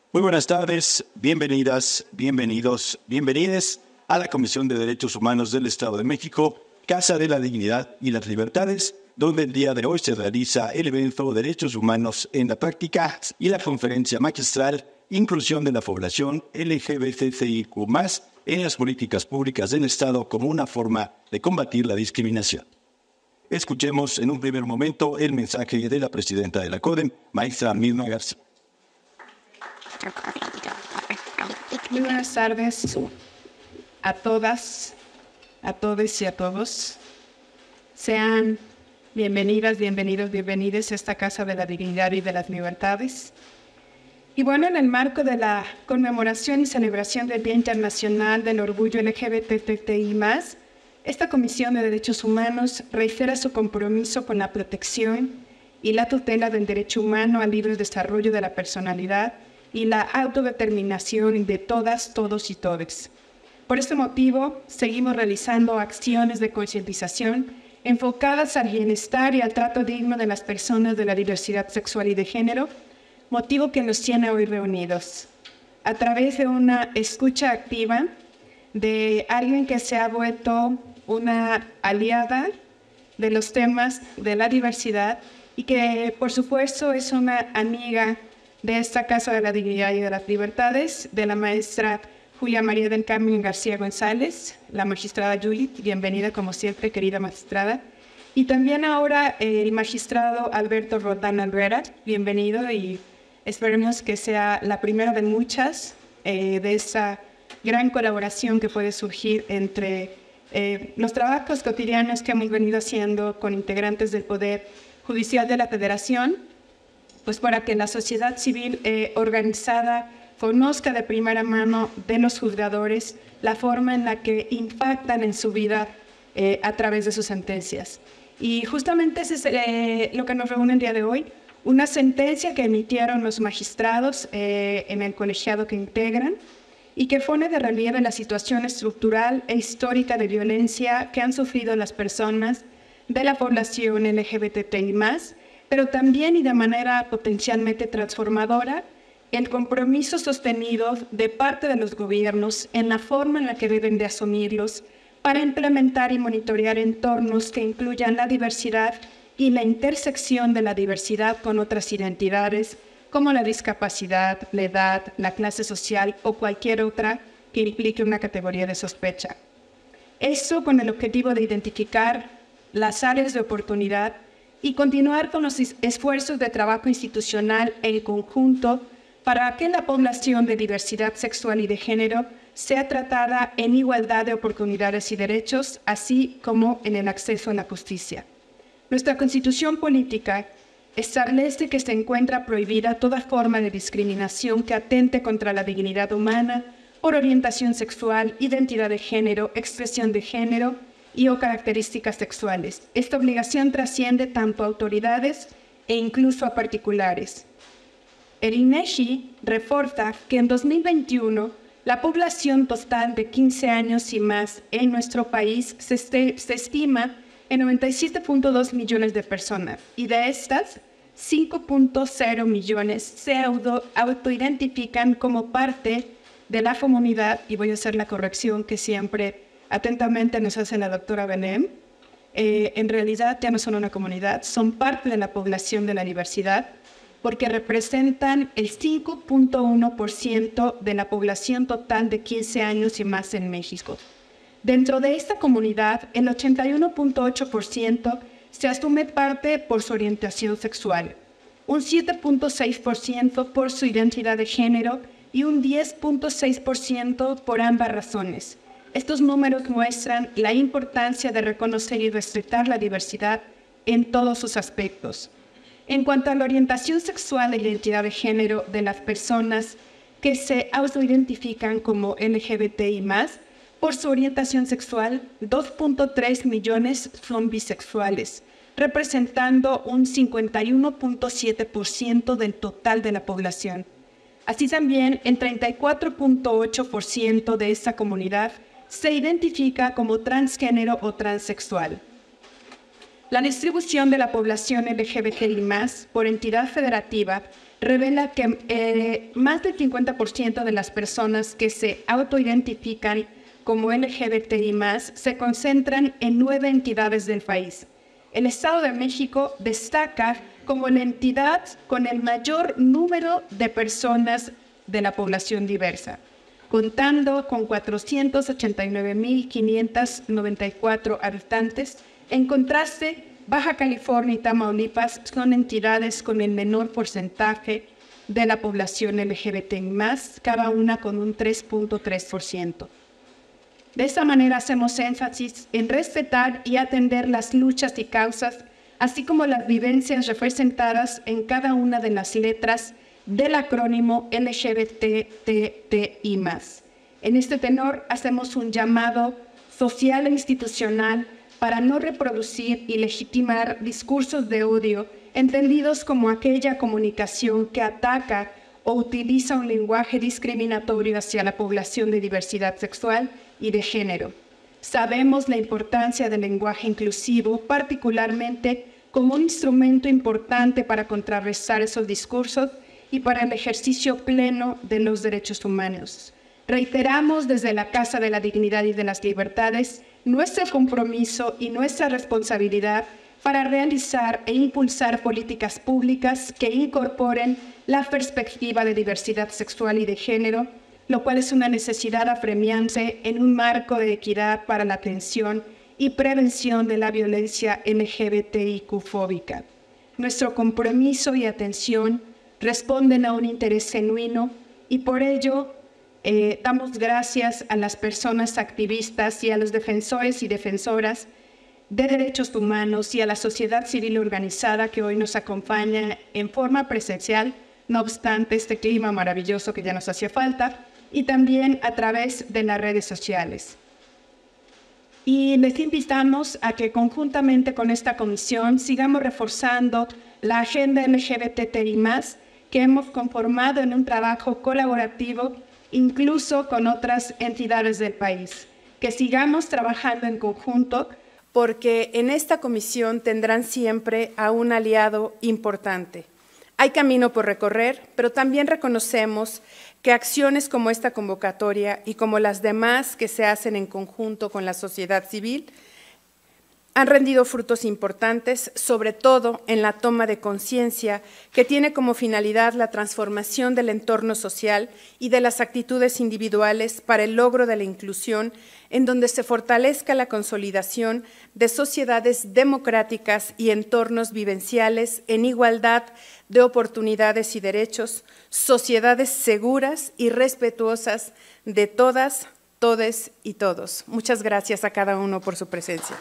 Muy buenas tardes, bienvenidas, bienvenidos, bienvenides a la Comisión de Derechos Humanos del Estado de México, Casa de la Dignidad y las Libertades, donde el día de hoy se realiza el evento Derechos Humanos en la Práctica y la conferencia magistral Inclusión de la población LGBTIQ+, en las políticas públicas del Estado como una forma de combatir la discriminación. Escuchemos en un primer momento el mensaje de la presidenta de la CODEM, maestra Mirna García. Muy buenas tardes a todas, a todos y a todos. Sean bienvenidas, bienvenidos, bienvenides a esta Casa de la Dignidad y de las Libertades. Y bueno, en el marco de la conmemoración y celebración del Día Internacional del Orgullo LGBTI+, esta Comisión de Derechos Humanos reitera su compromiso con la protección y la tutela del derecho humano al libre desarrollo de la personalidad y la autodeterminación de todas, todos y todes. Por este motivo, seguimos realizando acciones de concientización enfocadas al bienestar y al trato digno de las personas de la diversidad sexual y de género, motivo que nos tiene hoy reunidos. A través de una escucha activa de alguien que se ha vuelto una aliada de los temas de la diversidad y que, por supuesto, es una amiga de esta Casa de la Dignidad y de las Libertades, de la maestra Julia María del Carmen García González, la magistrada Judith, bienvenida como siempre, querida magistrada, y también ahora el magistrado Alberto Roldán Alvera, bienvenido, y esperemos que sea la primera de muchas de esta gran colaboración que puede surgir entre los trabajos cotidianos que hemos venido haciendo con integrantes del Poder Judicial de la Federación, pues para que la sociedad civil organizada conozca de primera mano de los juzgadores la forma en la que impactan en su vida a través de sus sentencias. Y justamente eso es lo que nos reúne el día de hoy, una sentencia que emitieron los magistrados en el colegiado que integran y que pone de relieve la situación estructural e histórica de violencia que han sufrido las personas de la población LGBTI+, pero también y de manera potencialmente transformadora, el compromiso sostenido de parte de los gobiernos en la forma en la que deben de asumirlos para implementar y monitorear entornos que incluyan la diversidad y la intersección de la diversidad con otras identidades, como la discapacidad, la edad, la clase social o cualquier otra que implique una categoría de sospecha. Eso con el objetivo de identificar las áreas de oportunidad y continuar con los esfuerzos de trabajo institucional en conjunto para que la población de diversidad sexual y de género sea tratada en igualdad de oportunidades y derechos, así como en el acceso a la justicia. Nuestra Constitución política establece que se encuentra prohibida toda forma de discriminación que atente contra la dignidad humana por orientación sexual, identidad de género, expresión de género y/o características sexuales. Esta obligación trasciende tanto a autoridades e incluso a particulares. El INEGI reporta que en 2021 la población total de 15 años y más en nuestro país se estima en 97.2 millones de personas, y de estas, 5.0 millones se autoidentifican como parte de la comunidad, y voy a hacer la corrección que siempre atentamente nos hace la doctora Benem. En realidad ya no son una comunidad, son parte de la población de la diversidad, porque representan el 5.1% de la población total de 15 años y más en México. Dentro de esta comunidad, el 81.8% se asume parte por su orientación sexual, un 7.6% por su identidad de género y un 10.6% por ambas razones. Estos números muestran la importancia de reconocer y respetar la diversidad en todos sus aspectos. En cuanto a la orientación sexual e identidad de género de las personas que se autoidentifican como LGBTI+, por su orientación sexual, 2.3 millones son bisexuales, representando un 51.7% del total de la población. Así también, el 34.8% de esta comunidad se identifica como transgénero o transexual. La distribución de la población LGBTI+, por entidad federativa, revela que más del 50% de las personas que se autoidentifican como LGBTI+, se concentran en 9 entidades del país. El Estado de México destaca como la entidad con el mayor número de personas de la población diversa, contando con 489.594 habitantes. En contraste, Baja California y Tamaulipas son entidades con el menor porcentaje de la población LGBTI+, cada una con un 3.3%. De esta manera hacemos énfasis en respetar y atender las luchas y causas, así como las vivencias representadas en cada una de las letras del acrónimo LGBTTI+. En este tenor hacemos un llamado social e institucional para no reproducir y legitimar discursos de odio entendidos como aquella comunicación que ataca o utiliza un lenguaje discriminatorio hacia la población de diversidad sexual y de género. Sabemos la importancia del lenguaje inclusivo, particularmente como un instrumento importante para contrarrestar esos discursos y para el ejercicio pleno de los derechos humanos. Reiteramos desde la Casa de la Dignidad y de las Libertades nuestro compromiso y nuestra responsabilidad para realizar e impulsar políticas públicas que incorporen la perspectiva de diversidad sexual y de género, lo cual es una necesidad apremiante en un marco de equidad para la atención y prevención de la violencia LGBTIQ-fóbica. Nuestro compromiso y atención responden a un interés genuino y por ello damos gracias a las personas activistas y a los defensores y defensoras de derechos humanos y a la sociedad civil organizada que hoy nos acompaña en forma presencial, no obstante este clima maravilloso que ya nos hacía falta, y también a través de las redes sociales. Y les invitamos a que conjuntamente con esta comisión sigamos reforzando la agenda LGBTI+, que hemos conformado en un trabajo colaborativo incluso con otras entidades del país. Que sigamos trabajando en conjunto, porque en esta comisión tendrán siempre a un aliado importante. Hay camino por recorrer, pero también reconocemos que acciones como esta convocatoria y como las demás que se hacen en conjunto con la sociedad civil han rendido frutos importantes, sobre todo en la toma de conciencia que tiene como finalidad la transformación del entorno social y de las actitudes individuales para el logro de la inclusión, en donde se fortalezca la consolidación de sociedades democráticas y entornos vivenciales en igualdad de oportunidades y derechos, sociedades seguras y respetuosas de todas, todes y todos. Muchas gracias a cada uno por su presencia.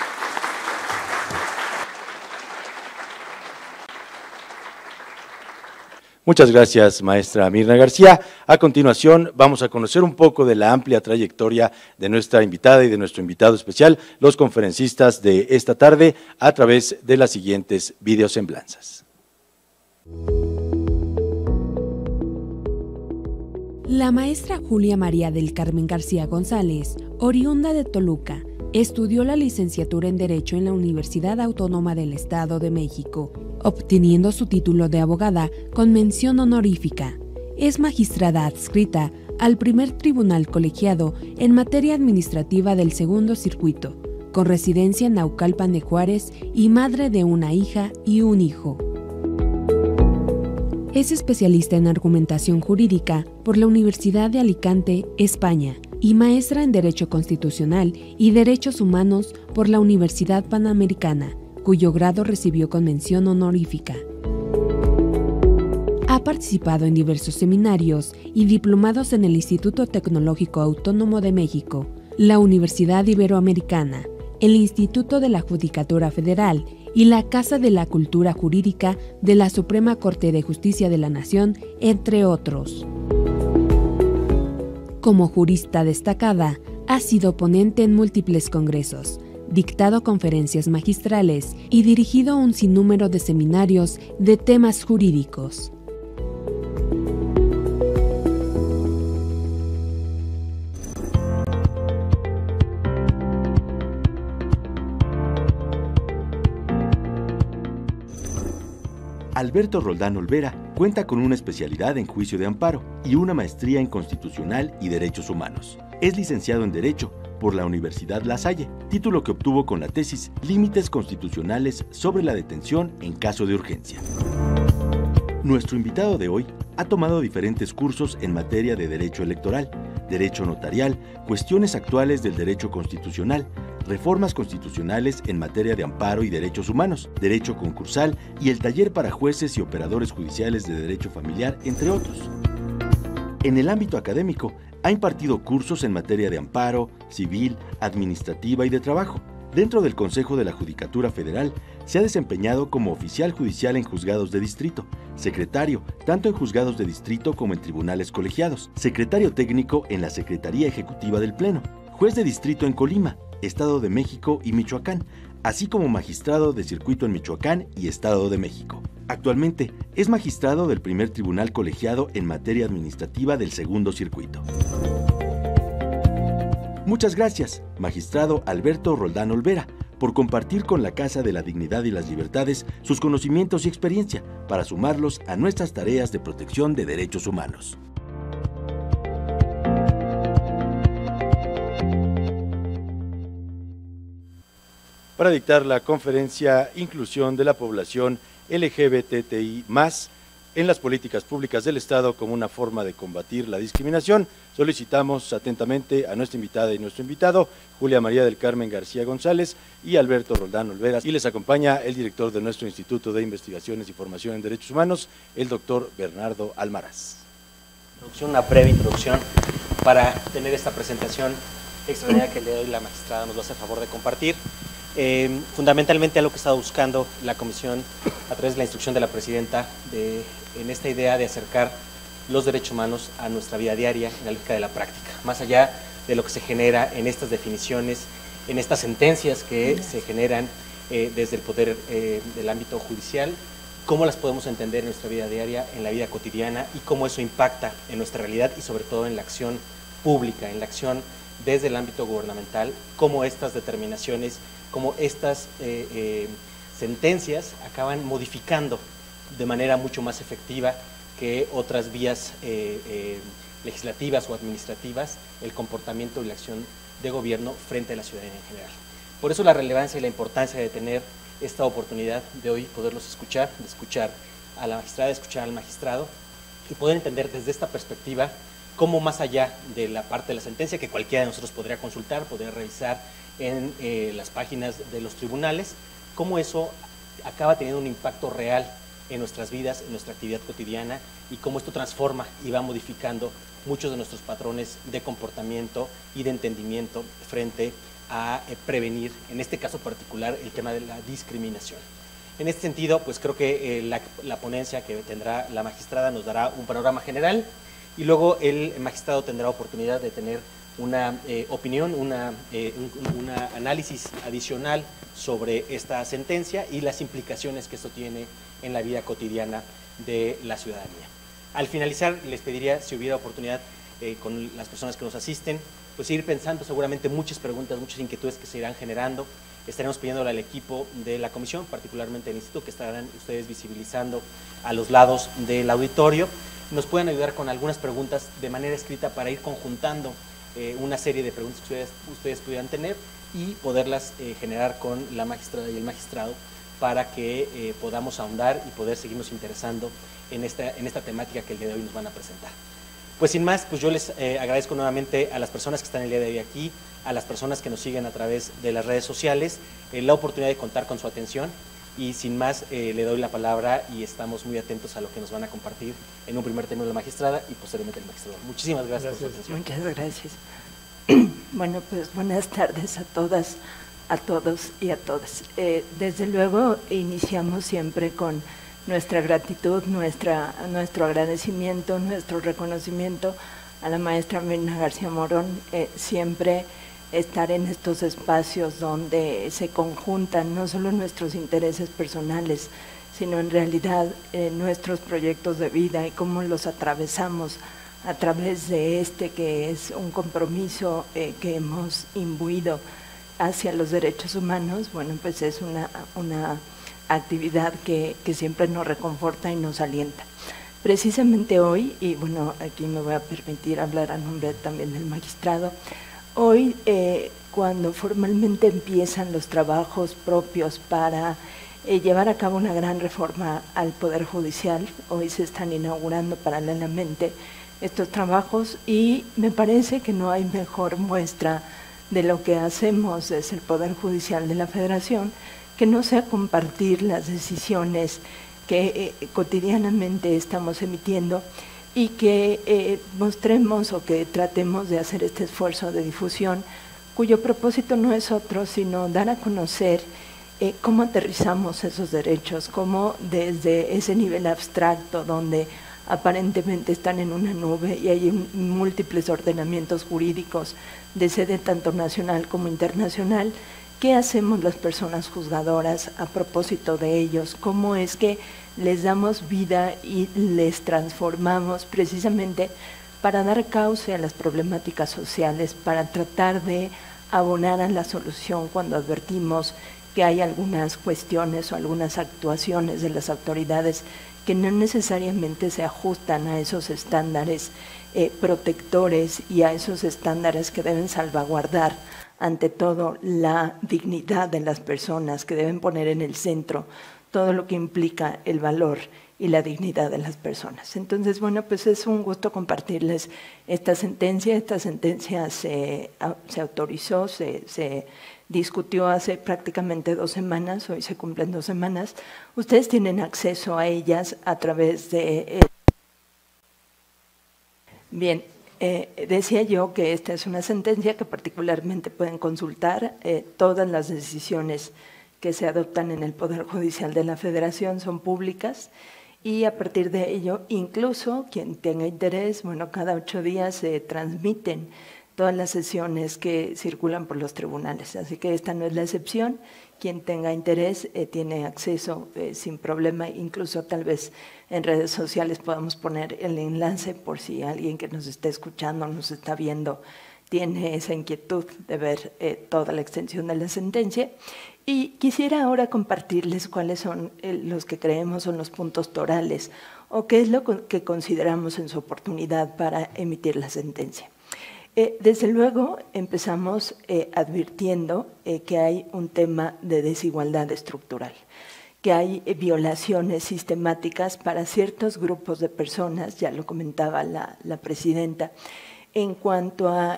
Muchas gracias, maestra Mirna García. A continuación, vamos a conocer un poco de la amplia trayectoria de nuestra invitada y de nuestro invitado especial, los conferencistas de esta tarde, a través de las siguientes videosemblanzas. La maestra Julia María del Carmen García González, oriunda de Toluca, estudió la licenciatura en Derecho en la Universidad Autónoma del Estado de México, obteniendo su título de abogada con mención honorífica. Es magistrada adscrita al primer tribunal colegiado en materia administrativa del Segundo Circuito, con residencia en Naucalpan de Juárez y madre de una hija y un hijo. Es especialista en argumentación jurídica por la Universidad de Alicante, España, y maestra en Derecho Constitucional y Derechos Humanos por la Universidad Panamericana, cuyo grado recibió con mención honorífica. Ha participado en diversos seminarios y diplomados en el Instituto Tecnológico Autónomo de México, la Universidad Iberoamericana, el Instituto de la Judicatura Federal y la Casa de la Cultura Jurídica de la Suprema Corte de Justicia de la Nación, entre otros. Como jurista destacada, ha sido ponente en múltiples congresos, dictado conferencias magistrales y dirigido un sinnúmero de seminarios de temas jurídicos. Alberto Roldán Olvera Cuenta con una especialidad en juicio de amparo y una maestría en Constitucional y Derechos Humanos. Es licenciado en Derecho por la Universidad La Salle, título que obtuvo con la tesis Límites constitucionales sobre la detención en caso de urgencia. Nuestro invitado de hoy ha tomado diferentes cursos en materia de derecho electoral, derecho notarial, cuestiones actuales del derecho constitucional, reformas constitucionales en materia de amparo y derechos humanos, derecho concursal y el taller para jueces y operadores judiciales de derecho familiar, entre otros. En el ámbito académico, ha impartido cursos en materia de amparo, civil, administrativa y de trabajo. Dentro del Consejo de la Judicatura Federal, se ha desempeñado como oficial judicial en juzgados de distrito, secretario tanto en juzgados de distrito como en tribunales colegiados, secretario técnico en la Secretaría Ejecutiva del Pleno, juez de distrito en Colima, Estado de México y Michoacán, así como magistrado de circuito en Michoacán y Estado de México. Actualmente es magistrado del primer tribunal colegiado en materia administrativa del segundo circuito. Muchas gracias, magistrado Alberto Roldán Olvera, por compartir con la Casa de la Dignidad y las Libertades sus conocimientos y experiencia para sumarlos a nuestras tareas de protección de derechos humanos. Para dictar la conferencia Inclusión de la población LGBTI+, en las políticas públicas del Estado como una forma de combatir la discriminación, solicitamos atentamente a nuestra invitada y nuestro invitado, Julia María del Carmen García González y Alberto Roldán Olvera, y les acompaña el director de nuestro Instituto de Investigaciones y Formación en Derechos Humanos, el doctor Bernardo Almaraz. Una breve introducción para tener esta presentación extraordinaria que el día de hoy la magistrada nos va a hacer favor de compartir. Fundamentalmente a lo que ha estado buscando la comisión a través de la instrucción de la presidenta en esta idea de acercar los derechos humanos a nuestra vida diaria en la lógica de la práctica, más allá de lo que se genera en estas definiciones, en estas sentencias que se generan desde el poder del ámbito judicial, cómo las podemos entender en nuestra vida diaria, en la vida cotidiana y cómo eso impacta en nuestra realidad y sobre todo en la acción pública, en la acción desde el ámbito gubernamental, cómo estas determinaciones, cómo estas sentencias acaban modificando de manera mucho más efectiva que otras vías legislativas o administrativas el comportamiento y la acción de gobierno frente a la ciudadanía en general. Por eso la relevancia y la importancia de tener esta oportunidad de hoy poderlos escuchar, de escuchar a la magistrada, de escuchar al magistrado y poder entender desde esta perspectiva cómo más allá de la parte de la sentencia que cualquiera de nosotros podría consultar, podría revisar en las páginas de los tribunales, cómo eso acaba teniendo un impacto real en nuestras vidas, en nuestra actividad cotidiana y cómo esto transforma y va modificando muchos de nuestros patrones de comportamiento y de entendimiento frente a prevenir, en este caso particular, el tema de la discriminación. En este sentido, pues creo que la ponencia que tendrá la magistrada nos dará un panorama general y luego el magistrado tendrá oportunidad de tener una opinión, un análisis adicional sobre esta sentencia y las implicaciones que esto tiene en la vida cotidiana de la ciudadanía. Al finalizar, les pediría, si hubiera oportunidad con las personas que nos asisten, pues ir pensando seguramente muchas preguntas, muchas inquietudes que se irán generando. Estaremos pidiéndole al equipo de la comisión, particularmente del instituto, que estarán ustedes visibilizando a los lados del auditorio. Nos pueden ayudar con algunas preguntas de manera escrita para ir conjuntando una serie de preguntas que ustedes pudieran tener y poderlas generar con la magistrada y el magistrado para que podamos ahondar y poder seguirnos interesando en esta temática que el día de hoy nos van a presentar. Pues sin más, pues yo les agradezco nuevamente a las personas que están el día de hoy aquí, a las personas que nos siguen a través de las redes sociales, la oportunidad de contar con su atención y sin más le doy la palabra y estamos muy atentos a lo que nos van a compartir en un primer término la magistrada y posteriormente el magistrado. Muchísimas gracias por su atención. Muchas gracias. Bueno, pues buenas tardes a todas, a todos y a todas. Desde luego iniciamos siempre con nuestra gratitud, nuestro agradecimiento, nuestro reconocimiento a la maestra Mirna García Morón, siempre estar en estos espacios donde se conjuntan no solo nuestros intereses personales, sino en realidad nuestros proyectos de vida y cómo los atravesamos a través de que es un compromiso que hemos imbuido hacia los derechos humanos. Bueno, pues es una actividad que siempre nos reconforta y nos alienta. Precisamente hoy, y bueno, aquí me voy a permitir hablar a nombre también del magistrado, hoy cuando formalmente empiezan los trabajos propios para llevar a cabo una gran reforma al Poder Judicial, hoy se están inaugurando paralelamente estos trabajos y me parece que no hay mejor muestra de lo que hacemos desde el Poder Judicial de la Federación que no sea compartir las decisiones que cotidianamente estamos emitiendo y que mostremos o que tratemos de hacer este esfuerzo de difusión, cuyo propósito no es otro sino dar a conocer cómo aterrizamos esos derechos, cómo desde ese nivel abstracto donde aparentemente están en una nube y hay múltiples ordenamientos jurídicos de sede tanto nacional como internacional. ¿Qué hacemos las personas juzgadoras a propósito de ellos? ¿Cómo es que les damos vida y les transformamos precisamente para dar cauce a las problemáticas sociales, para tratar de abonar a la solución cuando advertimos que hay algunas cuestiones o algunas actuaciones de las autoridades que no necesariamente se ajustan a esos estándares protectores y a esos estándares que deben salvaguardar ante todo la dignidad de las personas, que deben poner en el centro todo lo que implica el valor y la dignidad de las personas. Entonces, bueno, pues es un gusto compartirles esta sentencia. Esta sentencia se autorizó, se discutió hace prácticamente 2 semanas, hoy se cumplen 2 semanas. Ustedes tienen acceso a ellas a través de… Bien. Decía yo que esta es una sentencia que particularmente pueden consultar. Todas las decisiones que se adoptan en el Poder Judicial de la Federación son públicas y a partir de ello, incluso quien tenga interés, bueno, cada 8 días se transmiten todas las sesiones que circulan por los tribunales. Así que esta no es la excepción. Quien tenga interés tiene acceso sin problema, incluso tal vez en redes sociales podamos poner el enlace por si alguien que nos está escuchando, nos está viendo, tiene esa inquietud de ver toda la extensión de la sentencia. Y quisiera ahora compartirles cuáles son los que creemos son los puntos torales o qué es lo que consideramos en su oportunidad para emitir la sentencia. Desde luego empezamos advirtiendo que hay un tema de desigualdad estructural, que hay violaciones sistemáticas para ciertos grupos de personas, ya lo comentaba la presidenta, en cuanto a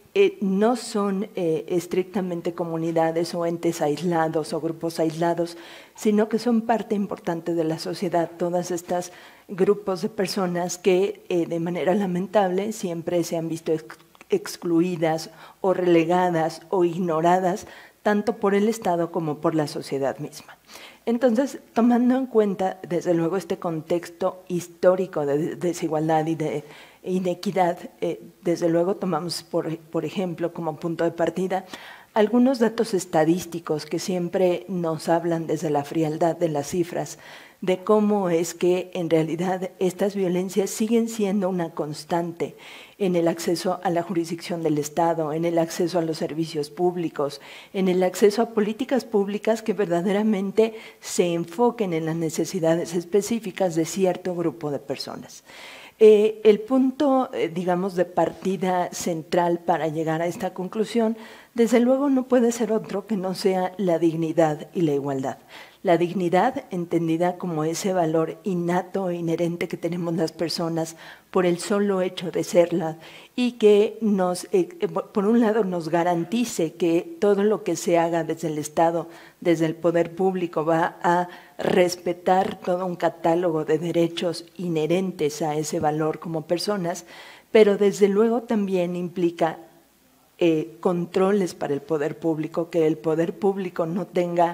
no son estrictamente comunidades o entes aislados o grupos aislados, sino que son parte importante de la sociedad, todas estas grupos de personas que de manera lamentable siempre se han visto excluidas o relegadas o ignoradas tanto por el Estado como por la sociedad misma. Entonces, tomando en cuenta desde luego este contexto histórico de desigualdad y de inequidad, desde luego tomamos por ejemplo como punto de partida algunos datos estadísticos que siempre nos hablan desde la frialdad de las cifras de cómo es que en realidad estas violencias siguen siendo una constante en el acceso a la jurisdicción del Estado, en el acceso a los servicios públicos, en el acceso a políticas públicas que verdaderamente se enfoquen en las necesidades específicas de cierto grupo de personas. El punto, digamos, de partida central para llegar a esta conclusión, desde luego no puede ser otro que no sea la dignidad y la igualdad. La dignidad entendida como ese valor innato e inherente que tenemos las personas por el solo hecho de serlas y que nos, por un lado nos garantice que todo lo que se haga desde el Estado, desde el poder público va a respetar todo un catálogo de derechos inherentes a ese valor como personas, pero desde luego también implica controles para el poder público, que el poder público no tenga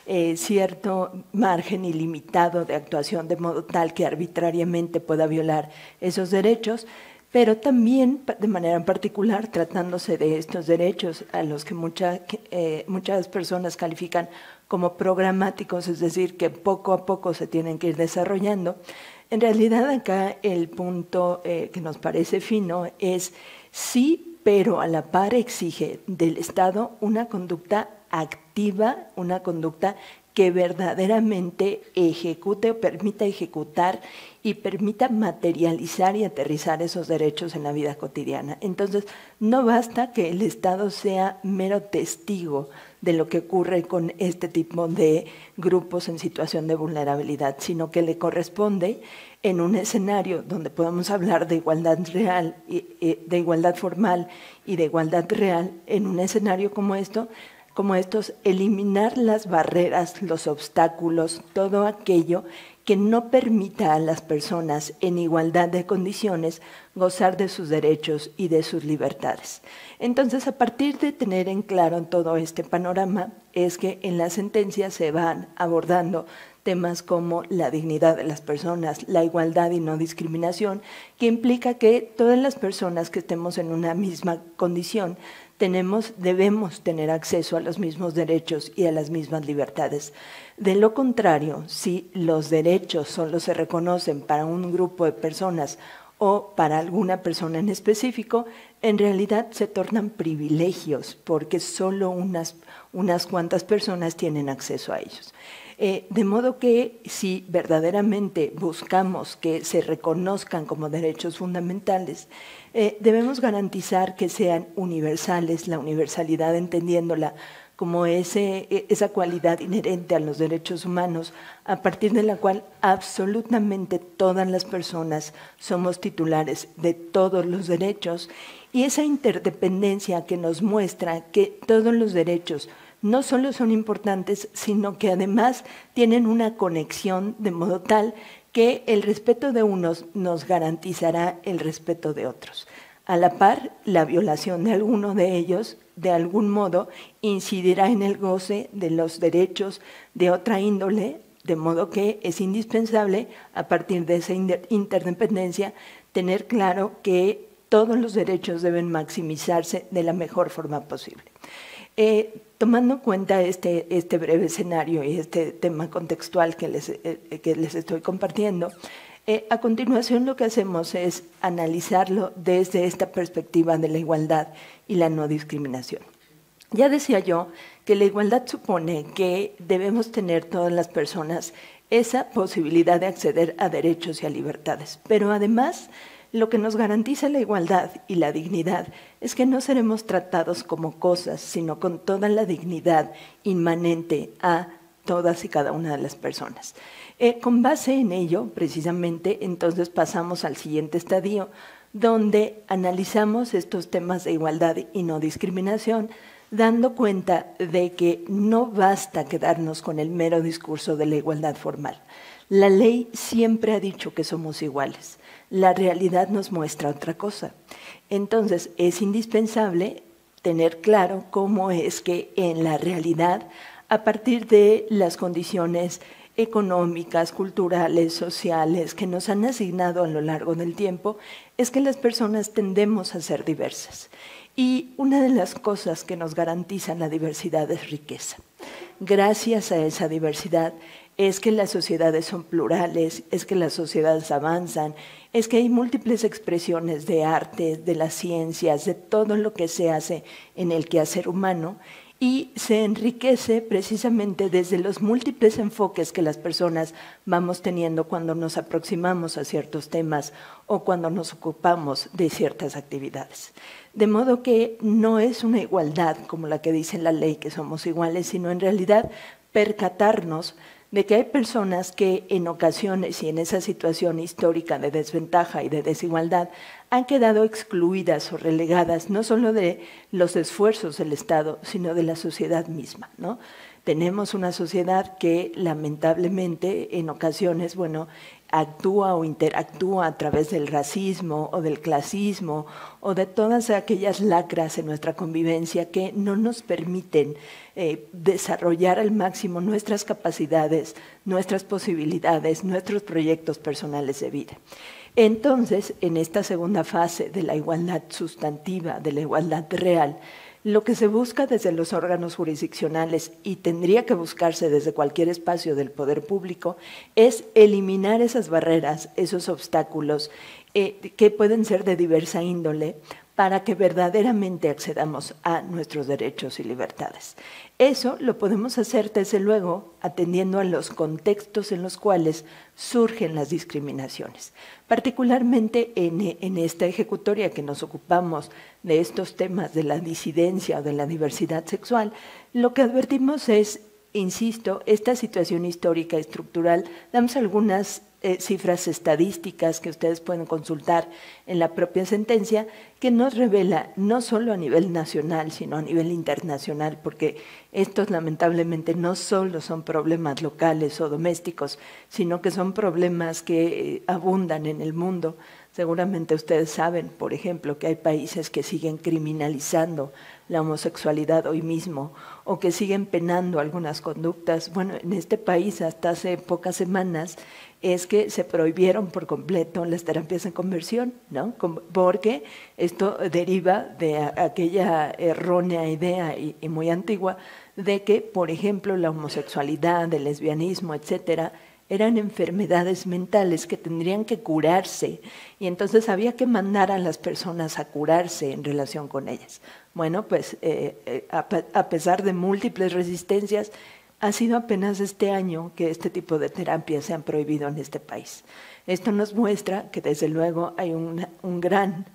cierto margen ilimitado de actuación de modo tal que arbitrariamente pueda violar esos derechos, pero también de manera particular tratándose de estos derechos a los que muchas personas califican como programáticos, es decir, que poco a poco se tienen que ir desarrollando. En realidad acá el punto que nos parece fino es sí, pero a la par exige del Estado una conducta activa, una conducta que verdaderamente ejecute o permita ejecutar y permita materializar y aterrizar esos derechos en la vida cotidiana. Entonces, no basta que el Estado sea mero testigo de lo que ocurre con este tipo de grupos en situación de vulnerabilidad, sino que le corresponde en un escenario donde podamos hablar de igualdad real, de igualdad formal y de igualdad real, en un escenario como estos, eliminar las barreras, los obstáculos, todo aquello que no permita a las personas en igualdad de condiciones gozar de sus derechos y de sus libertades. Entonces, a partir de tener en claro todo este panorama, es que en la sentencia se van abordando temas como la dignidad de las personas, la igualdad y no discriminación, que implica que todas las personas que estemos en una misma condición debemos tener acceso a los mismos derechos y a las mismas libertades. De lo contrario, si los derechos solo se reconocen para un grupo de personas o para alguna persona en específico, en realidad se tornan privilegios porque solo unas cuantas personas tienen acceso a ellos. De modo que si verdaderamente buscamos que se reconozcan como derechos fundamentales, debemos garantizar que sean universales, la universalidad entendiéndola como esa cualidad inherente a los derechos humanos, a partir de la cual absolutamente todas las personas somos titulares de todos los derechos, y esa interdependencia que nos muestra que todos los derechos no solo son importantes, sino que además tienen una conexión de modo tal que el respeto de unos nos garantizará el respeto de otros. A la par, la violación de alguno de ellos, de algún modo, incidirá en el goce de los derechos de otra índole, de modo que es indispensable, a partir de esa interdependencia, tener claro que todos los derechos deben maximizarse de la mejor forma posible. Tomando en cuenta este breve escenario y este tema contextual que les estoy compartiendo, a continuación lo que hacemos es analizarlo desde esta perspectiva de la igualdad y la no discriminación. Ya decía yo que la igualdad supone que debemos tener todas las personas esa posibilidad de acceder a derechos y a libertades, pero además lo que nos garantiza la igualdad y la dignidad es que no seremos tratados como cosas, sino con toda la dignidad inmanente a todas y cada una de las personas. Con base en ello, precisamente, entonces pasamos al siguiente estadio, donde analizamos estos temas de igualdad y no discriminación, dando cuenta de que no basta quedarnos con el mero discurso de la igualdad formal. La ley siempre ha dicho que somos iguales. La realidad nos muestra otra cosa. Entonces, es indispensable tener claro cómo es que en la realidad, a partir de las condiciones económicas, culturales, sociales que nos han asignado a lo largo del tiempo, es que las personas tendemos a ser diversas. Y una de las cosas que nos garantizan la diversidad es riqueza. Gracias a esa diversidad es que las sociedades son plurales, es que las sociedades avanzan, es que hay múltiples expresiones de arte, de las ciencias, de todo lo que se hace en el quehacer humano, y se enriquece precisamente desde los múltiples enfoques que las personas vamos teniendo cuando nos aproximamos a ciertos temas o cuando nos ocupamos de ciertas actividades. De modo que no es una igualdad como la que dice la ley, que somos iguales, sino en realidad percatarnos de que hay personas que en ocasiones y en esa situación histórica de desventaja y de desigualdad han quedado excluidas o relegadas no solo de los esfuerzos del Estado, sino de la sociedad misma, ¿no? Tenemos una sociedad que lamentablemente en ocasiones, actúa o interactúa a través del racismo o del clasismo o de todas aquellas lacras en nuestra convivencia que no nos permiten desarrollar al máximo nuestras capacidades, nuestras posibilidades, nuestros proyectos personales de vida. Entonces, en esta segunda fase de la igualdad sustantiva, de la igualdad real, lo que se busca desde los órganos jurisdiccionales y tendría que buscarse desde cualquier espacio del poder público es eliminar esas barreras, esos obstáculos que pueden ser de diversa índole, para que verdaderamente accedamos a nuestros derechos y libertades. Eso lo podemos hacer, desde luego, atendiendo a los contextos en los cuales surgen las discriminaciones. Particularmente en esta ejecutoria que nos ocupamos de estos temas de la disidencia o de la diversidad sexual, lo que advertimos es, insisto, esta situación histórica estructural. Damos algunas cifras estadísticas que ustedes pueden consultar en la propia sentencia, que nos revela no solo a nivel nacional, sino a nivel internacional, porque estos lamentablemente no solo son problemas locales o domésticos, sino que son problemas que abundan en el mundo. Seguramente ustedes saben, por ejemplo, que hay países que siguen criminalizando la homosexualidad hoy mismo, o que siguen penando algunas conductas. Bueno, en este país hasta hace pocas semanas es que se prohibieron por completo las terapias en conversión, ¿no? Porque esto deriva de aquella errónea idea y muy antigua de que, por ejemplo, la homosexualidad, el lesbianismo, etcétera, eran enfermedades mentales que tendrían que curarse, y entonces había que mandar a las personas a curarse en relación con ellas. Bueno, pues a pesar de múltiples resistencias, ha sido apenas este año que este tipo de terapias se han prohibido en este país. Esto nos muestra que desde luego hay un gran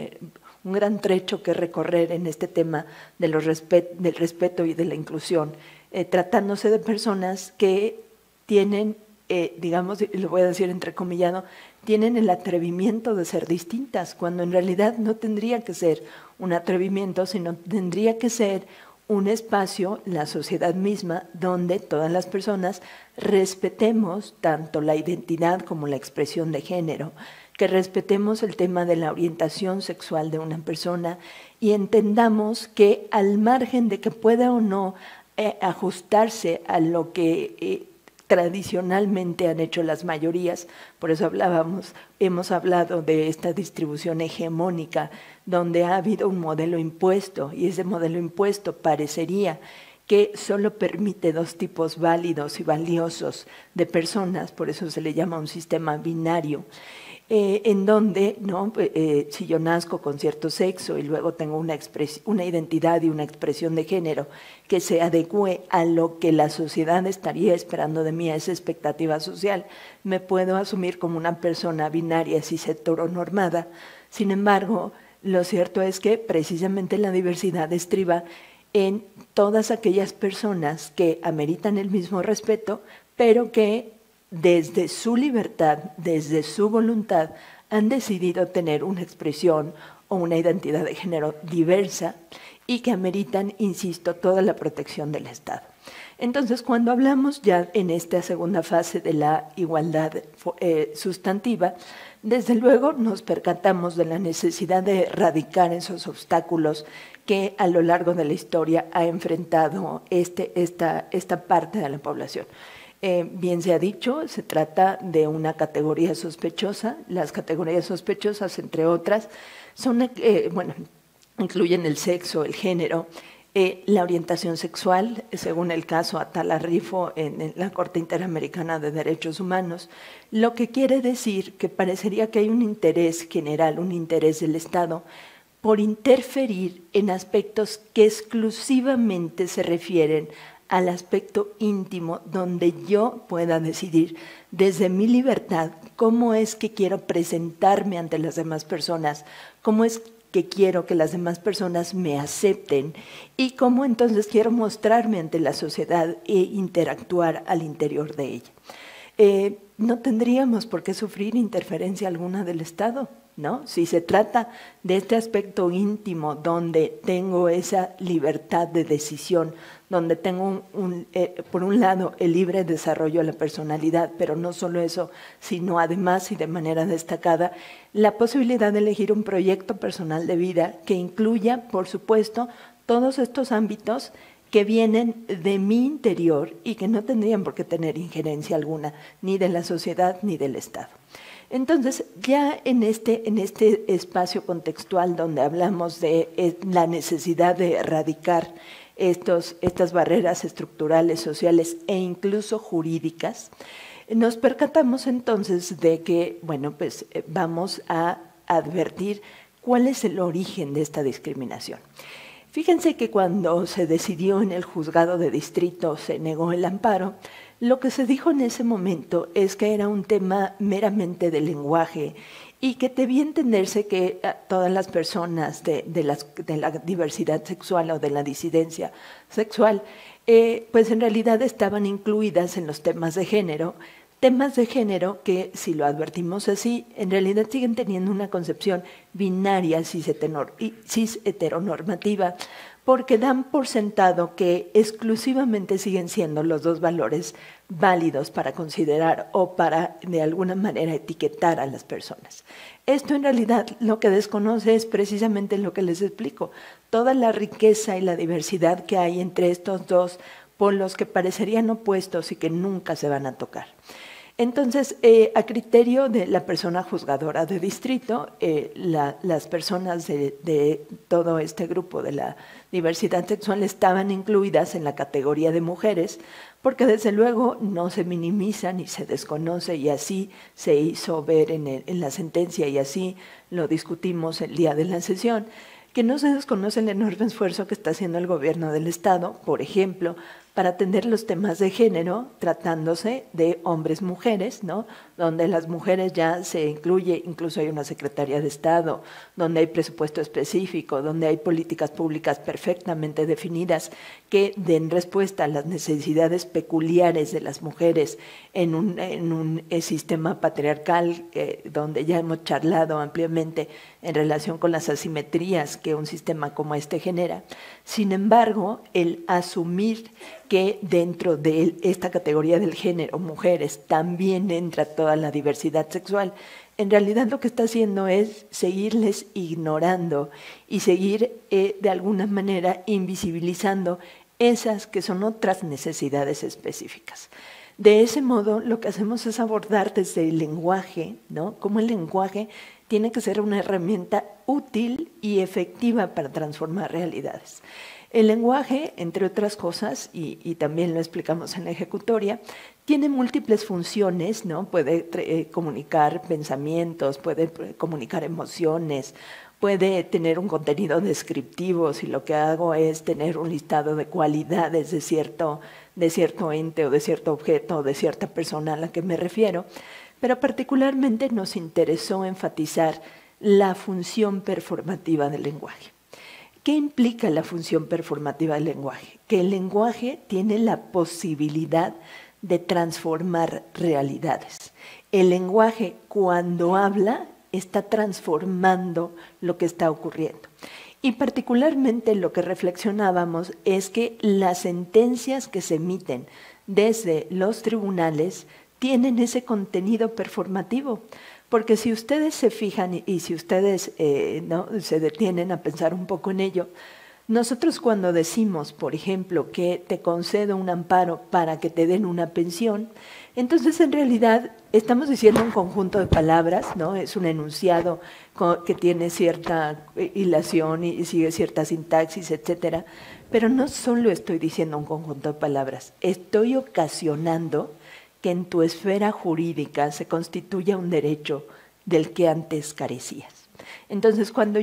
trecho que recorrer en este tema de del respeto y de la inclusión, tratándose de personas que tienen, digamos, y lo voy a decir entrecomillado, tienen el atrevimiento de ser distintas, cuando en realidad no tendría que ser un atrevimiento, sino tendría que ser un espacio, la sociedad misma, donde todas las personas respetemos tanto la identidad como la expresión de género, que respetemos el tema de la orientación sexual de una persona y entendamos que, al margen de que pueda o no ajustarse a lo que tradicionalmente han hecho las mayorías, por eso hemos hablado de esta distribución hegemónica, donde ha habido un modelo impuesto, y ese modelo impuesto parecería que solo permite dos tipos válidos y valiosos de personas, por eso se le llama un sistema binario, en donde, ¿no? Si yo nazco con cierto sexo y luego tengo una identidad y una expresión de género que se adecue a lo que la sociedad estaría esperando de mí, a esa expectativa social, me puedo asumir como una persona binaria cis heteronormada. Sin embargo, lo cierto es que precisamente la diversidad estriba en todas aquellas personas que ameritan el mismo respeto, pero que desde su libertad, desde su voluntad, han decidido tener una expresión o una identidad de género diversa y que ameritan, insisto, toda la protección del Estado. Entonces, cuando hablamos ya en esta segunda fase de la igualdad sustantiva, desde luego nos percatamos de la necesidad de erradicar esos obstáculos que a lo largo de la historia ha enfrentado esta parte de la población. Bien se ha dicho, se trata de una categoría sospechosa. Las categorías sospechosas, entre otras, son, incluyen el sexo, el género, la orientación sexual, según el caso Atala Rifo en la Corte Interamericana de Derechos Humanos, lo que quiere decir que parecería que hay un interés general, un interés del Estado por interferir en aspectos que exclusivamente se refieren al aspecto íntimo, donde yo pueda decidir desde mi libertad cómo es que quiero presentarme ante las demás personas, cómo es que quiero que las demás personas me acepten y cómo entonces quiero mostrarme ante la sociedad e interactuar al interior de ella. No tendríamos por qué sufrir interferencia alguna del Estado, ¿no? Si se trata de este aspecto íntimo donde tengo esa libertad de decisión, donde tengo por un lado el libre desarrollo de la personalidad, pero no solo eso, sino además y de manera destacada la posibilidad de elegir un proyecto personal de vida que incluya, por supuesto, todos estos ámbitos que vienen de mi interior y que no tendrían por qué tener injerencia alguna, ni de la sociedad ni del Estado. Entonces, ya en este espacio contextual donde hablamos de la necesidad de erradicar estas barreras estructurales, sociales e incluso jurídicas, Nos percatamos entonces de que, bueno, pues vamos a advertir cuál es el origen de esta discriminación. Fíjense que cuando se decidió en el juzgado de distrito, se negó el amparo, lo que se dijo en ese momento es que era un tema meramente de lenguaje y que debía entenderse que todas las personas de la diversidad sexual o de la disidencia sexual, pues en realidad estaban incluidas en los temas de género que, si lo advertimos así, en realidad siguen teniendo una concepción binaria cis-heteronormativa, porque dan por sentado que exclusivamente siguen siendo los dos valores válidos para considerar o para de alguna manera etiquetar a las personas. Esto en realidad lo que desconoce es precisamente lo que les explico, toda la riqueza y la diversidad que hay entre estos dos polos que parecerían opuestos y que nunca se van a tocar. Entonces, a criterio de la persona juzgadora de distrito, las personas de todo este grupo de la diversidad sexual estaban incluidas en la categoría de mujeres, porque desde luego no se minimiza ni se desconoce, y así se hizo ver en la sentencia y así lo discutimos el día de la sesión, que no se desconoce el enorme esfuerzo que está haciendo el gobierno del Estado, por ejemplo, para atender los temas de género, tratándose de hombres-mujeres, ¿no? Donde las mujeres ya se incluye, incluso hay una Secretaría de Estado, donde hay presupuesto específico, donde hay políticas públicas perfectamente definidas que den respuesta a las necesidades peculiares de las mujeres en un sistema patriarcal donde ya hemos charlado ampliamente en relación con las asimetrías que un sistema como este genera. Sin embargo, el asumir que dentro de esta categoría del género, mujeres, también entra toda la diversidad sexual, en realidad lo que está haciendo es seguirles ignorando y seguir de alguna manera invisibilizando esas que son otras necesidades específicas. De ese modo, lo que hacemos es abordar desde el lenguaje, ¿no? Cómo el lenguaje tiene que ser una herramienta útil y efectiva para transformar realidades. El lenguaje, entre otras cosas, y también lo explicamos en la ejecutoria, tiene múltiples funciones, ¿no? Puede comunicar pensamientos, puede comunicar emociones, puede tener un contenido descriptivo, si lo que hago es tener un listado de cualidades de cierto ente o de cierto objeto o de cierta persona a la que me refiero, pero particularmente nos interesó enfatizar la función performativa del lenguaje. ¿Qué implica la función performativa del lenguaje? Que el lenguaje tiene la posibilidad de transformar realidades. El lenguaje, cuando habla, está transformando lo que está ocurriendo. Y particularmente lo que reflexionábamos es que las sentencias que se emiten desde los tribunales tienen ese contenido performativo. Porque si ustedes se fijan y si ustedes ¿no? se detienen a pensar un poco en ello, nosotros cuando decimos, por ejemplo, que te concedo un amparo para que te den una pensión, entonces en realidad estamos diciendo un conjunto de palabras, ¿no? Es un enunciado que tiene cierta hilación y sigue cierta sintaxis, etcétera, pero no solo estoy diciendo un conjunto de palabras, estoy ocasionando que en tu esfera jurídica se constituya un derecho del que antes carecías. Entonces, cuando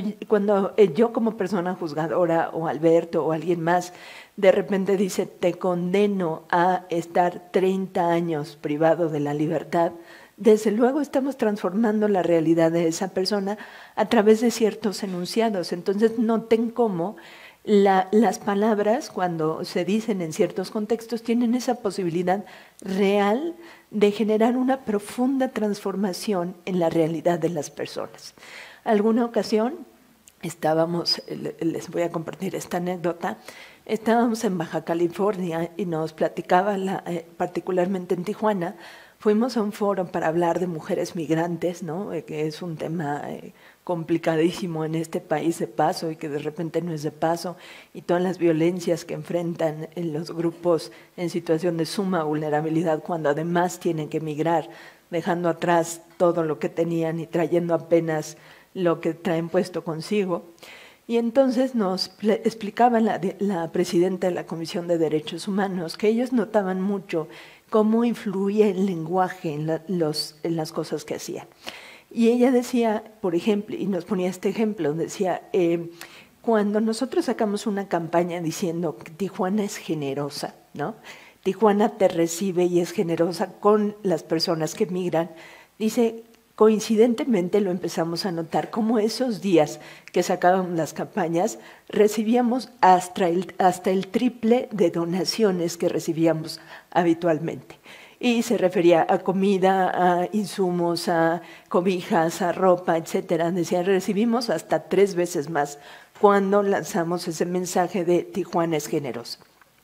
yo como persona juzgadora o Alberto o alguien más de repente dice te condeno a estar 30 años privado de la libertad, desde luego estamos transformando la realidad de esa persona a través de ciertos enunciados. Entonces, noten cómo las palabras, cuando se dicen en ciertos contextos, tienen esa posibilidad real de generar una profunda transformación en la realidad de las personas. Alguna ocasión estábamos, les voy a compartir esta anécdota, estábamos en Baja California y nos platicaba, particularmente en Tijuana, fuimos a un foro para hablar de mujeres migrantes, ¿no? Que es un tema complicadísimo en este país de paso y que de repente no es de paso, y todas las violencias que enfrentan en los grupos en situación de suma vulnerabilidad cuando además tienen que emigrar, dejando atrás todo lo que tenían y trayendo apenas lo que traen puesto consigo. Y entonces nos explicaba la presidenta de la Comisión de Derechos Humanos que ellos notaban mucho cómo influía el lenguaje en las cosas que hacían. Y ella decía, por ejemplo, y nos ponía este ejemplo, decía, cuando nosotros sacamos una campaña diciendo que Tijuana es generosa, ¿no? Tijuana te recibe y es generosa con las personas que migran, dice, coincidentemente lo empezamos a notar, como esos días que sacábamos las campañas, recibíamos hasta el triple de donaciones que recibíamos habitualmente. Y se refería a comida, a insumos, a cobijas, a ropa, etcétera. Decía, recibimos hasta 3 veces más cuando lanzamos ese mensaje de Tijuana es generosa.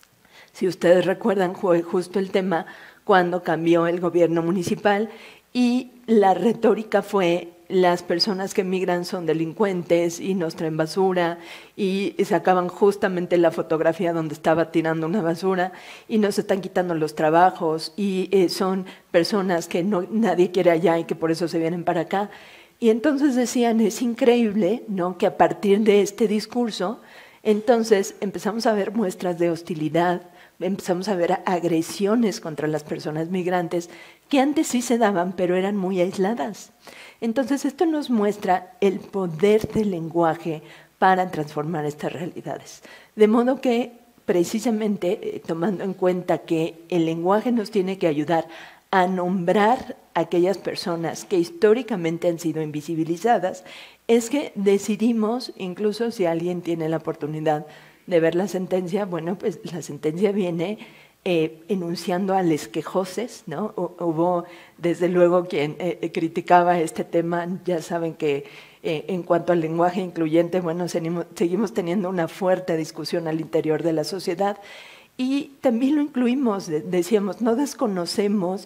Si ustedes recuerdan, fue justo el tema cuando cambió el gobierno municipal y la retórica fue las personas que migran son delincuentes y nos traen basura y sacaban justamente la fotografía donde estaba tirando una basura y nos están quitando los trabajos y son personas que nadie quiere allá y que por eso se vienen para acá. Y entonces decían, es increíble, ¿no?, que a partir de este discurso, entonces empezamos a ver muestras de hostilidad, empezamos a ver agresiones contra las personas migrantes que antes sí se daban, pero eran muy aisladas. Entonces, esto nos muestra el poder del lenguaje para transformar estas realidades. De modo que, precisamente, tomando en cuenta que el lenguaje nos tiene que ayudar a nombrar a aquellas personas que históricamente han sido invisibilizadas, es que decidimos, incluso si alguien tiene la oportunidad de ver la sentencia, bueno, pues la sentencia viene enunciando a les quejoses, ¿no? Hubo desde luego quien criticaba este tema, ya saben que en cuanto al lenguaje incluyente, bueno, seguimos teniendo una fuerte discusión al interior de la sociedad y también lo incluimos, decíamos, no desconocemos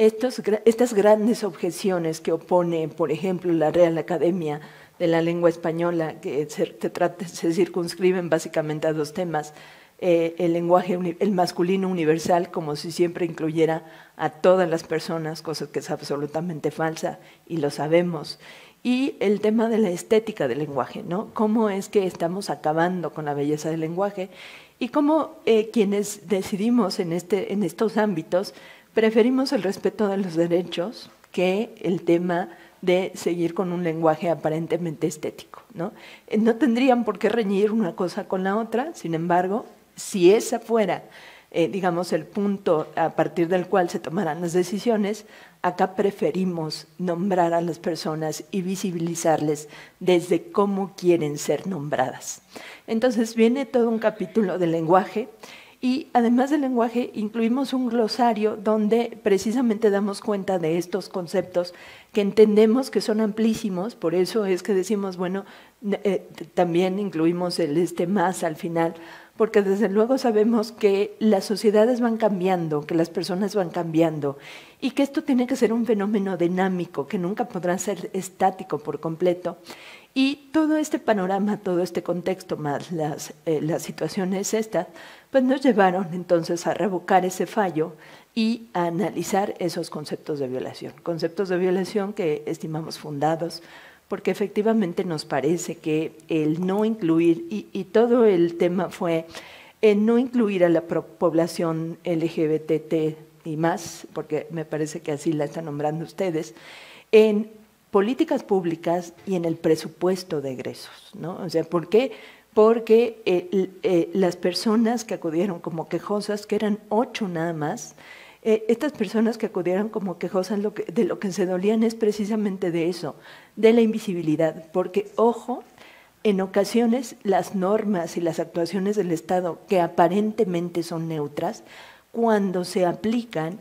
estas grandes objeciones que opone, por ejemplo, la Real Academia de la Lengua Española, que se circunscriben básicamente a 2 temas, el lenguaje, el masculino universal, como si siempre incluyera a todas las personas, cosa que es absolutamente falsa y lo sabemos, y el tema de la estética del lenguaje, ¿no? Cómo es que estamos acabando con la belleza del lenguaje y cómo quienes decidimos en estos ámbitos preferimos el respeto de los derechos que el tema de seguir con un lenguaje aparentemente estético, ¿no? No tendrían por qué reñir una cosa con la otra, sin embargo, si esa fuera, digamos, el punto a partir del cual se tomarán las decisiones, acá preferimos nombrar a las personas y visibilizarles desde cómo quieren ser nombradas. Entonces viene todo un capítulo del lenguaje y además del lenguaje incluimos un glosario donde precisamente damos cuenta de estos conceptos que entendemos que son amplísimos, por eso es que decimos, bueno, también incluimos el más al final, porque desde luego sabemos que las sociedades van cambiando, que las personas van cambiando y que esto tiene que ser un fenómeno dinámico, que nunca podrá ser estático por completo. Y todo este panorama, todo este contexto, más las situaciones estas, pues nos llevaron entonces a revocar ese fallo y a analizar esos conceptos de violación que estimamos fundados, porque efectivamente nos parece que el no incluir, y todo el tema fue el no incluir a la población LGBT y más, porque me parece que así la están nombrando ustedes, en políticas públicas y en el presupuesto de egresos, ¿no? O sea, ¿por qué? Porque las personas que acudieron como quejosas, que eran 8 nada más, estas personas que acudieron como quejosas de lo que se dolían es precisamente de eso, de la invisibilidad, porque, ojo, en ocasiones las normas y las actuaciones del Estado, que aparentemente son neutras, cuando se aplican,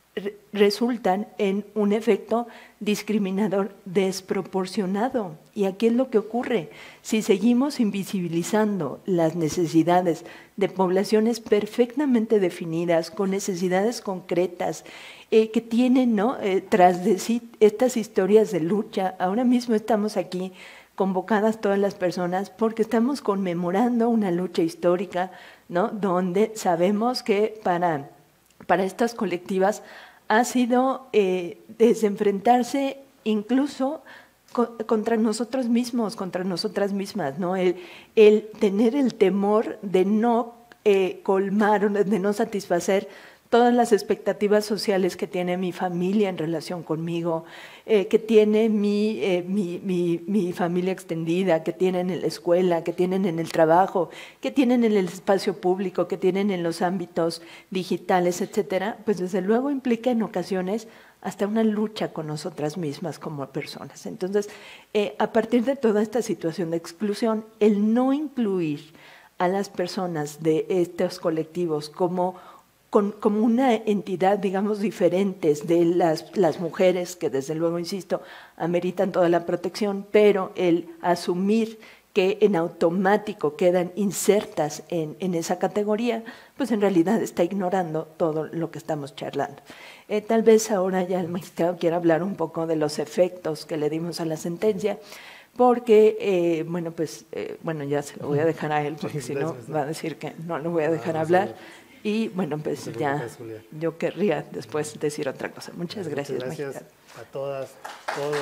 resultan en un efecto discriminador desproporcionado. Y aquí es lo que ocurre. Si seguimos invisibilizando las necesidades de poblaciones perfectamente definidas, con necesidades concretas, que tienen, ¿no?, tras de sí estas historias de lucha, ahora mismo estamos aquí convocadas todas las personas porque estamos conmemorando una lucha histórica, ¿no?, donde sabemos que para estas colectivas ha sido desenfrentarse incluso contra nosotros mismos, contra nosotras mismas, ¿no? El tener el temor de no colmar, de no satisfacer todas las expectativas sociales que tiene mi familia en relación conmigo, que tiene mi familia extendida, que tienen en la escuela, que tienen en el trabajo, que tienen en el espacio público, que tienen en los ámbitos digitales, etcétera, pues desde luego implica en ocasiones hasta una lucha con nosotras mismas como personas. Entonces, a partir de toda esta situación de exclusión, el no incluir a las personas de estos colectivos como una entidad, digamos, diferentes de las mujeres, que desde luego, insisto, ameritan toda la protección, pero el asumir que en automático quedan insertas en esa categoría, pues en realidad está ignorando todo lo que estamos charlando. Tal vez ahora ya el magistrado quiera hablar un poco de los efectos que le dimos a la sentencia, porque, bueno, ya se lo voy a dejar a él, porque si no va a decir que no lo voy a dejar hablar. Y bueno, pues ya yo querría después decir otra cosa. Muchas gracias, gracias magistrado. A todas, todos.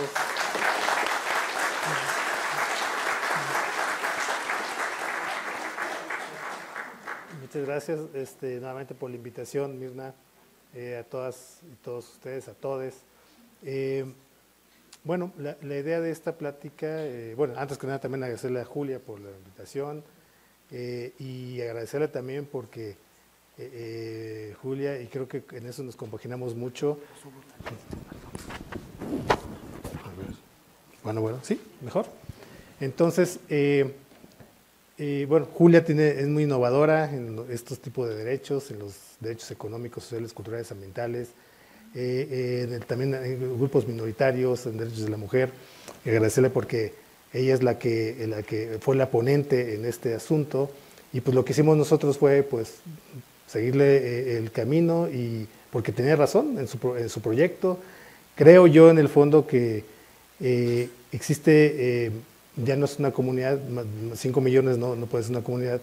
Muchas gracias nuevamente por la invitación, Mirna, a todas y todos ustedes, a todes. Bueno, la idea de esta plática, bueno, antes que nada también agradecerle a Julia por la invitación y agradecerle también porque Julia, y creo que en eso nos compaginamos mucho. Bueno, sí, mejor. Entonces, bueno, Julia es muy innovadora en estos tipos de derechos, en los derechos económicos, sociales, culturales, ambientales, también en grupos minoritarios, en derechos de la mujer. Agradecerle porque ella es la que fue la ponente en este asunto, y pues lo que hicimos nosotros fue pues seguirle el camino, y porque tenía razón en su proyecto. Creo yo en el fondo que existe, ya no es una comunidad, 5 millones no puede ser una comunidad,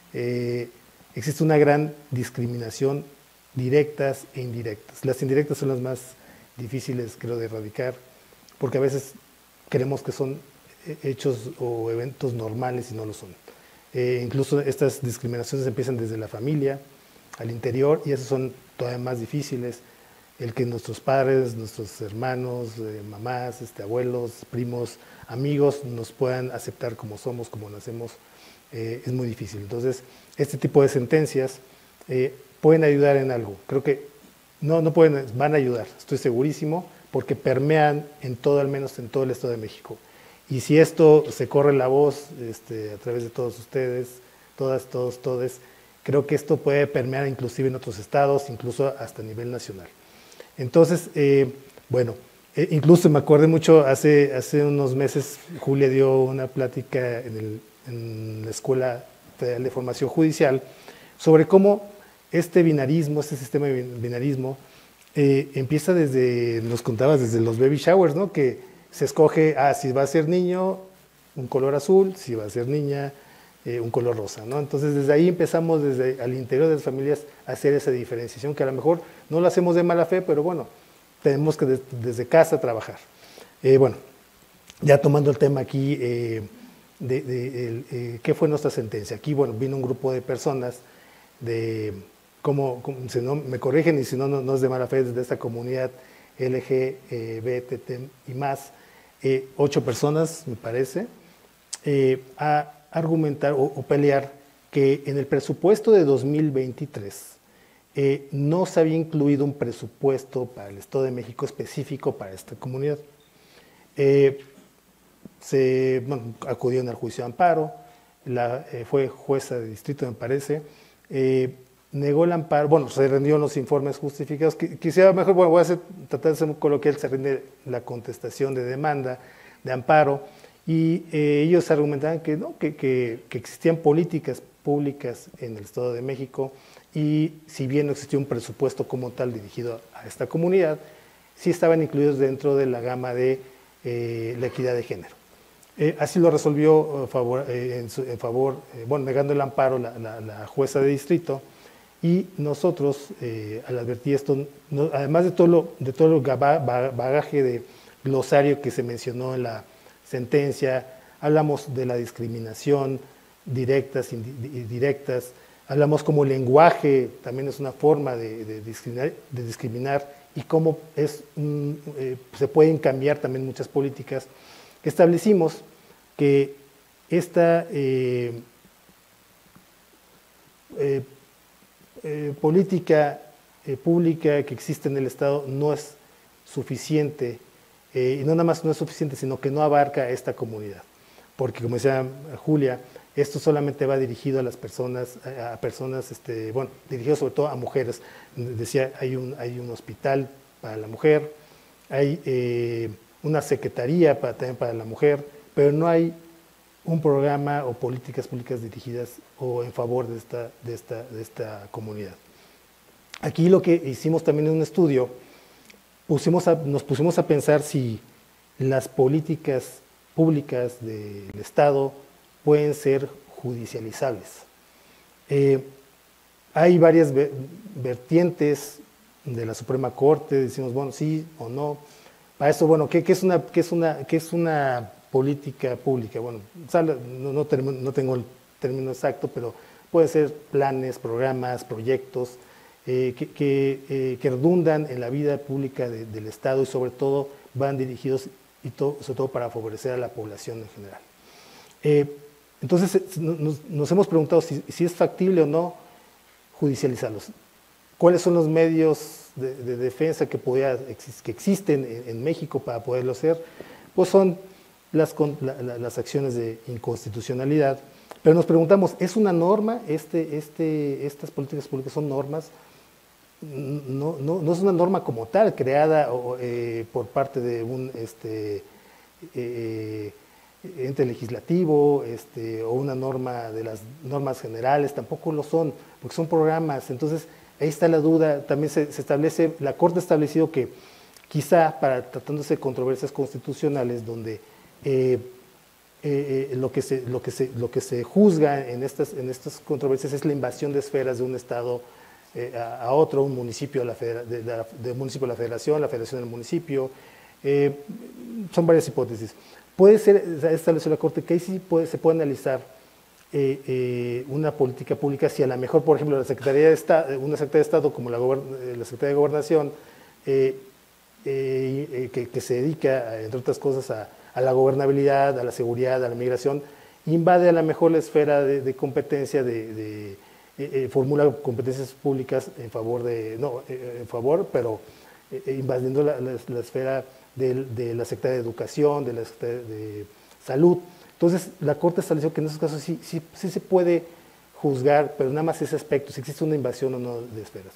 existe una gran discriminación directas e indirectas. Las indirectas son las más difíciles, creo, de erradicar, porque a veces creemos que son hechos o eventos normales y no lo son. Incluso estas discriminaciones empiezan desde la familia, al interior, y esas son todavía más difíciles. El que nuestros padres, nuestros hermanos, mamás, abuelos, primos, amigos nos puedan aceptar como somos, como nacemos, es muy difícil. Entonces, este tipo de sentencias pueden ayudar en algo. Creo que no pueden, van a ayudar, estoy segurísimo, porque permean en todo, al menos en todo el Estado de México. Y si esto se corre la voz a través de todos ustedes, todas, todos, todes, creo que esto puede permear inclusive en otros estados, incluso hasta a nivel nacional. Entonces, bueno, incluso me acordé mucho, hace unos meses Julia dio una plática en la Escuela Federal de Formación Judicial sobre cómo este binarismo, este sistema de binarismo, empieza nos contabas desde los baby showers, ¿no? Que se escoge, si va a ser niño, un color azul, si va a ser niña, un color rosa, ¿no? Entonces, desde ahí empezamos, desde al interior de las familias, a hacer esa diferenciación, que a lo mejor no lo hacemos de mala fe, pero bueno, tenemos que desde casa trabajar. Bueno, ya tomando el tema aquí, ¿qué fue nuestra sentencia? Aquí, bueno, vino un grupo de personas si no me corrigen y si no es de mala fe, desde esta comunidad LGBT y más, 8 personas, me parece, a argumentar o pelear que en el presupuesto de 2023 no se había incluido un presupuesto para el Estado de México específico para esta comunidad. Acudieron al juicio de amparo, fue jueza de distrito, me parece, negó el amparo, se rindieron los informes justificados. Quisiera mejor, voy a tratar de ser muy coloquial, se rinde la contestación de demanda de amparo, y ellos argumentaban que no, que existían políticas públicas en el Estado de México, y si bien no existía un presupuesto como tal dirigido a esta comunidad, sí estaban incluidos dentro de la gama de la equidad de género. Así lo resolvió negando el amparo la jueza de distrito, y nosotros, al advertir esto, además de todo el bagaje de glosario que se mencionó en la sentencia, hablamos de la discriminación, directas, indirectas, Hablamos como el lenguaje también es una forma de discriminar y cómo se pueden cambiar también muchas políticas. Establecimos que esta política pública que existe en el Estado no es suficiente, y no nada más no es suficiente, sino que no abarca a esta comunidad. Porque, como decía Julia, esto solamente va dirigido a las personas, bueno, dirigido sobre todo a mujeres. Decía, hay un hospital para la mujer, hay una secretaría también para la mujer, pero no hay un programa o políticas públicas dirigidas o en favor de esta comunidad. Aquí lo que hicimos también en un estudio, nos pusimos a pensar si las políticas públicas del Estado pueden ser judicializables. Hay varias vertientes de la Suprema Corte, decimos, bueno, sí o no. Para eso, bueno, ¿qué es una política pública? Bueno, no tengo el término exacto, pero puede ser planes, programas, proyectos que redundan en la vida pública del Estado y sobre todo van dirigidos sobre todo para favorecer a la población en general. Entonces nos hemos preguntado si es factible o no judicializarlos. ¿Cuáles son los medios de defensa que existen en México para poderlo hacer? Pues son las acciones de inconstitucionalidad. Pero nos preguntamos, ¿es una norma? ¿Estas políticas públicas son normas? No es una norma como tal, creada por parte de un ente legislativo o una norma de las normas generales, tampoco lo son, porque son programas. Entonces, ahí está la duda. También se establece, la Corte ha establecido que quizá tratándose de controversias constitucionales donde lo que se juzga en estas controversias es la invasión de esferas de un Estado a otro, un municipio de municipio a la federación del municipio. Son varias hipótesis. Puede ser, estableció la Corte, que ahí sí se puede analizar una política pública si a lo mejor, por ejemplo, una Secretaría de Estado como la Secretaría de Gobernación, que se dedica, entre otras cosas, a la gobernabilidad, a la seguridad, a la migración, invade a lo mejor la esfera de competencia formula competencias públicas pero invadiendo la esfera de la Secretaría de Educación, de la Secretaría de Salud. Entonces, la Corte estableció que en esos casos sí se puede juzgar, pero nada más ese aspecto, si existe una invasión o no de esferas.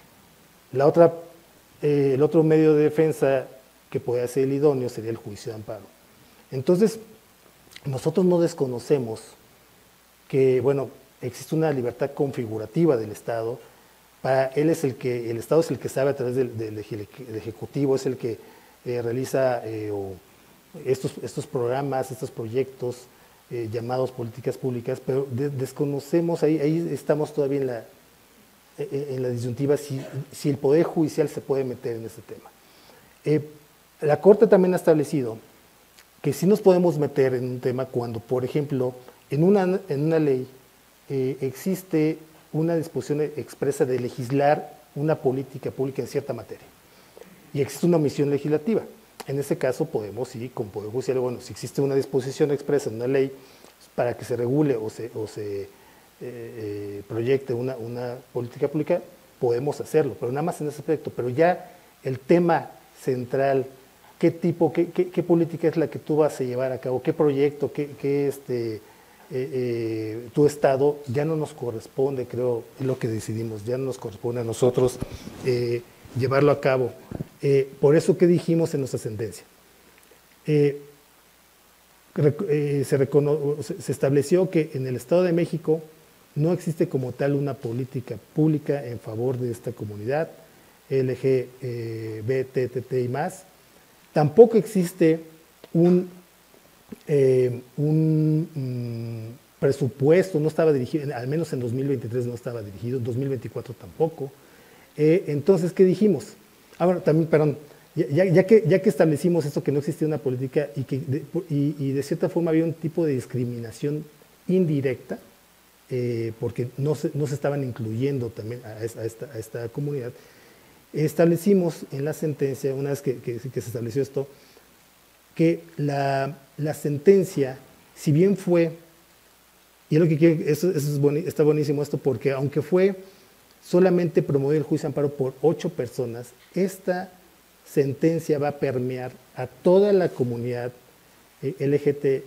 El otro medio de defensa que puede ser el idóneo sería el juicio de amparo. Entonces, nosotros no desconocemos que, bueno, existe una libertad configurativa del Estado. Para él el Estado es el que sabe a través del Ejecutivo, es el que realiza estos programas, estos proyectos llamados políticas públicas, pero desconocemos, ahí estamos todavía en la disyuntiva si el Poder Judicial se puede meter en este tema. La Corte también ha establecido que sí nos podemos meter en un tema cuando, por ejemplo, en una ley existe una disposición expresa de legislar una política pública en cierta materia y existe una omisión legislativa. En ese caso podemos, sí, con Poder Judicial, bueno, si existe una disposición expresa en una ley para que se regule o se proyecte una política pública, podemos hacerlo, pero nada más en ese aspecto. Pero ya el tema central, qué política es la que tú vas a llevar a cabo, qué proyecto, tu Estado, ya no nos corresponde, creo, es lo que decidimos, ya no nos corresponde a nosotros llevarlo a cabo. Por eso que dijimos en nuestra sentencia, se estableció que en el Estado de México no existe como tal una política pública en favor de esta comunidad LGBTI+. Tampoco existe un presupuesto, no estaba dirigido, al menos en 2023 no estaba dirigido, en 2024 tampoco. Entonces, ¿qué dijimos? Bueno, también, perdón, ya que establecimos esto, que no existía una política y de cierta forma había un tipo de discriminación indirecta, porque no se estaban incluyendo también a esta comunidad, establecimos en la sentencia, una vez que se estableció esto, que la sentencia, si bien fue, y es lo que quiero, está buenísimo esto, porque aunque fue solamente promover el juicio de amparo por 8 personas, esta sentencia va a permear a toda la comunidad LGTBI+,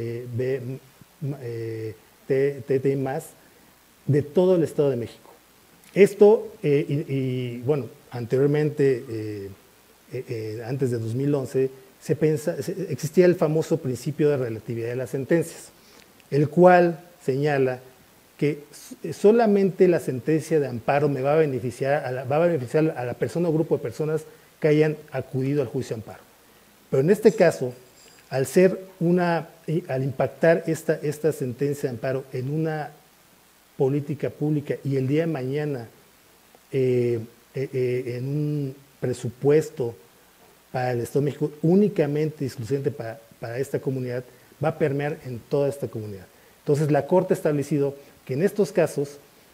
de todo el Estado de México. Esto, bueno, anteriormente, antes de 2011, existía el famoso principio de relatividad de las sentencias, el cual señala que solamente la sentencia de amparo me va a beneficiar a la persona o grupo de personas que hayan acudido al juicio de amparo. Pero en este caso, al impactar esta sentencia de amparo en una política pública y el día de mañana en un presupuesto para el Estado de México únicamente y exclusivamente para esta comunidad, va a permear en toda esta comunidad. Entonces la Corte ha establecido que en estos casos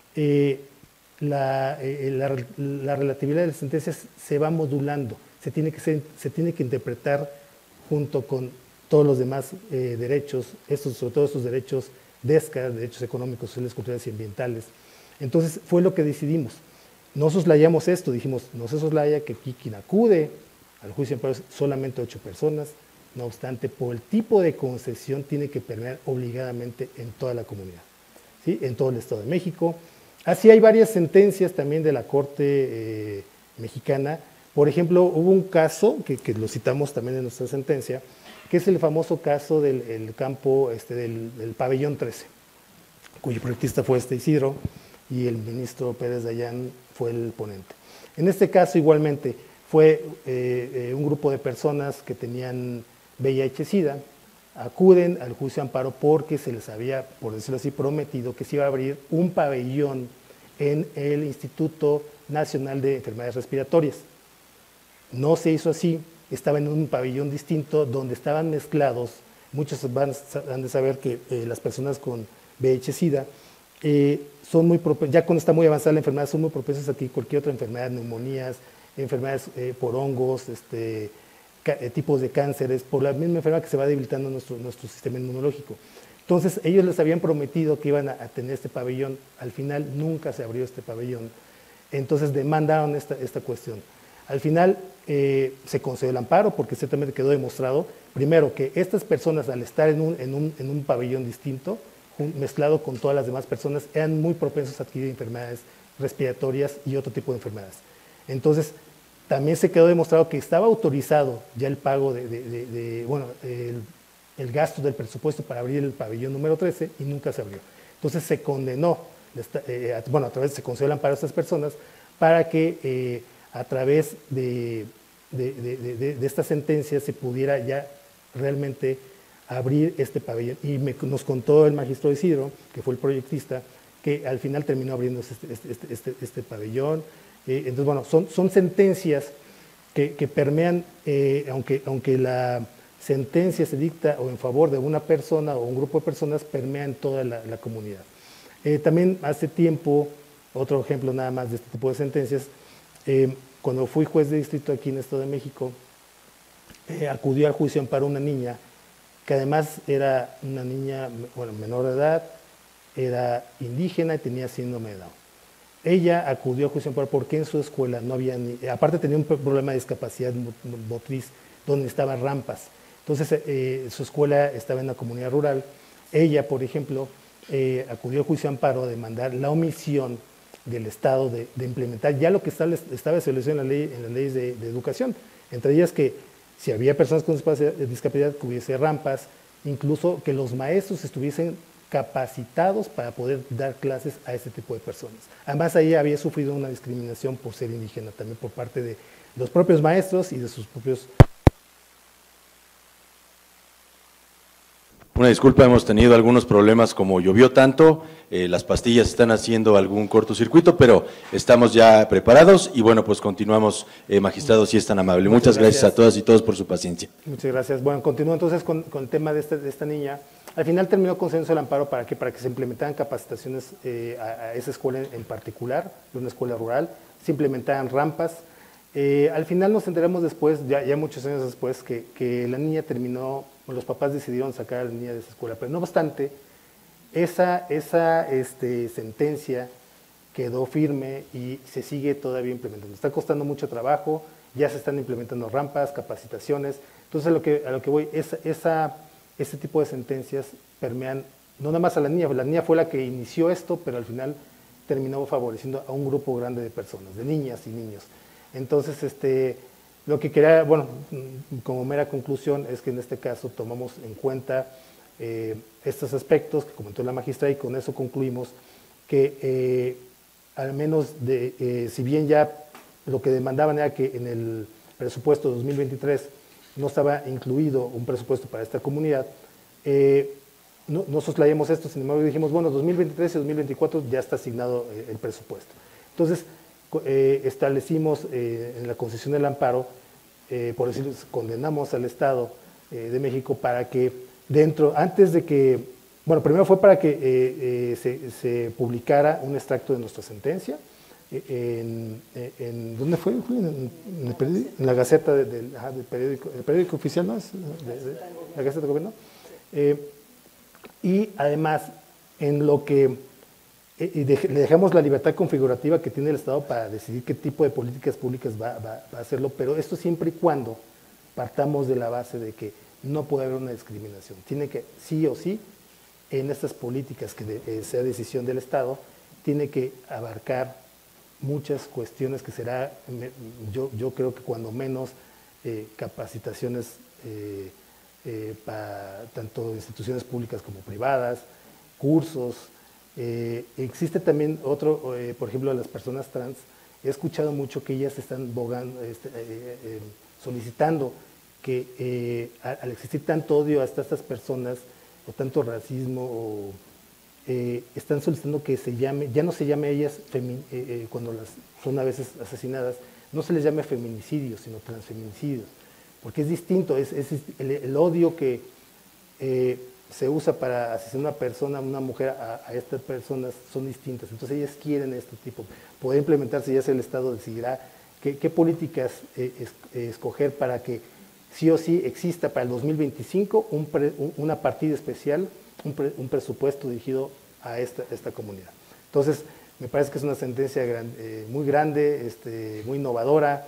la relatividad de las sentencias se va modulando, se tiene que interpretar junto con todos los demás derechos, sobre todo estos derechos DESCA, derechos económicos, sociales, culturales y ambientales. Entonces fue lo que decidimos. No soslayamos esto, dijimos, no se soslaya que aquí quien acude al juicio de amparo es solamente 8 personas, no obstante, por el tipo de concesión tiene que permear obligadamente en toda la comunidad, ¿sí? En todo el Estado de México. Así hay varias sentencias también de la Corte mexicana. Por ejemplo, hubo un caso que lo citamos también en nuestra sentencia, que es el famoso caso del campo del pabellón 13, cuyo proyectista fue Isidro y el ministro Pérez Dayán fue el ponente. En este caso igualmente fue un grupo de personas que tenían VIH-Sida, acuden al juicio de amparo porque se les había, por decirlo así, prometido que se iba a abrir un pabellón en el Instituto Nacional de Enfermedades Respiratorias. No se hizo así, estaba en un pabellón distinto donde estaban mezclados, muchos han de saber que las personas con VIH-Sida son muy propensas, ya cuando está muy avanzada la enfermedad, son muy propensas a que cualquier otra enfermedad, neumonías, enfermedades por hongos, tipos de cánceres, por la misma enfermedad que se va debilitando nuestro sistema inmunológico. Entonces, ellos les habían prometido que iban a tener este pabellón, al final nunca se abrió este pabellón, entonces demandaron esta cuestión. Al final se concedió el amparo porque ciertamente quedó demostrado, primero, que estas personas al estar en un pabellón distinto, mezclado con todas las demás personas, eran muy propensos a adquirir enfermedades respiratorias y otro tipo de enfermedades. Entonces, también se quedó demostrado que estaba autorizado ya el pago el gasto del presupuesto para abrir el pabellón número 13 y nunca se abrió. Entonces se condenó, se concedió el amparo a estas personas para que a través de esta sentencia se pudiera ya realmente abrir este pabellón. Y nos contó el magistrado Isidro, que fue el proyectista, que al final terminó abriendo este pabellón. Entonces, bueno, son sentencias que permean, aunque la sentencia se dicta o en favor de una persona o un grupo de personas, permea en toda la comunidad. También hace tiempo, otro ejemplo nada más de este tipo de sentencias, cuando fui juez de distrito aquí en el Estado de México, acudió al juicio de amparo una niña, que además era una niña menor de edad, era indígena y tenía síndrome de Down. Ella acudió a juicio de amparo porque en su escuela no había aparte tenía un problema de discapacidad motriz donde estaban rampas. Entonces su escuela estaba en una comunidad rural. Ella, por ejemplo, acudió a juicio de amparo a demandar la omisión del Estado de implementar ya lo que estaba establecido en las leyes de educación. Entre ellas que si había personas con discapacidad, que hubiese rampas, incluso que los maestros estuviesen capacitados para poder dar clases a este tipo de personas. Además, ahí había sufrido una discriminación por ser indígena también por parte de los propios maestros y de sus propios... Una disculpa, hemos tenido algunos problemas como llovió tanto, las pastillas están haciendo algún cortocircuito, pero estamos ya preparados y bueno, pues continuamos, magistrado, si es tan amable. Muchas gracias a todas y todos por su paciencia. Muchas gracias. Bueno, continúo entonces con el tema de esta niña. Al final terminó consenso el amparo para que se implementaran capacitaciones a esa escuela en particular, de una escuela rural, se implementaran rampas. Al final nos enteramos después, ya muchos años después, que la niña terminó, los papás decidieron sacar a la niña de esa escuela, pero no obstante, esa sentencia quedó firme y se sigue todavía implementando. Está costando mucho trabajo, ya se están implementando rampas, capacitaciones. Entonces a lo que voy, ese tipo de sentencias permean no nada más a la niña fue la que inició esto, pero al final terminó favoreciendo a un grupo grande de personas, de niñas y niños. Entonces, lo que quería, bueno, como mera conclusión, es que en este caso tomamos en cuenta estos aspectos que comentó la magistrada y con eso concluimos que al menos, si bien ya lo que demandaban era que en el presupuesto 2023 no estaba incluido un presupuesto para esta comunidad, no soslayamos esto, sin embargo dijimos, bueno, 2023 y 2024 ya está asignado el presupuesto. Entonces, establecimos en la concesión del amparo, por decirlo, condenamos al Estado de México para que antes de que, bueno, primero fue para que se publicara un extracto de nuestra sentencia, ¿dónde fue? En la Gaceta del periódico oficial, ¿no? La Gaceta de Gobierno. Y además, en lo que le dejamos la libertad configurativa que tiene el Estado para decidir qué tipo de políticas públicas va a hacerlo, pero esto siempre y cuando partamos de la base de que no puede haber una discriminación. Tiene que, sí o sí, en estas políticas que sea decisión del Estado, tiene que abarcar muchas cuestiones que será, yo creo que cuando menos capacitaciones para tanto instituciones públicas como privadas, cursos. Existe también otro, por ejemplo, a las personas trans, he escuchado mucho que ellas están solicitando que al existir tanto odio hasta estas personas, o tanto racismo, están solicitando que ya no se llame a ellas, cuando son a veces asesinadas, no se les llame feminicidios, sino transfeminicidios, porque es distinto, el odio que se usa para asesinar a una persona, una mujer, a estas personas son distintas. Entonces ellas quieren este tipo, poder implementarse, ya sea el Estado decidirá qué políticas escoger para que sí o sí exista para el 2025 una partida especial, un presupuesto dirigido a esta comunidad. Entonces me parece que es una sentencia muy grande, muy innovadora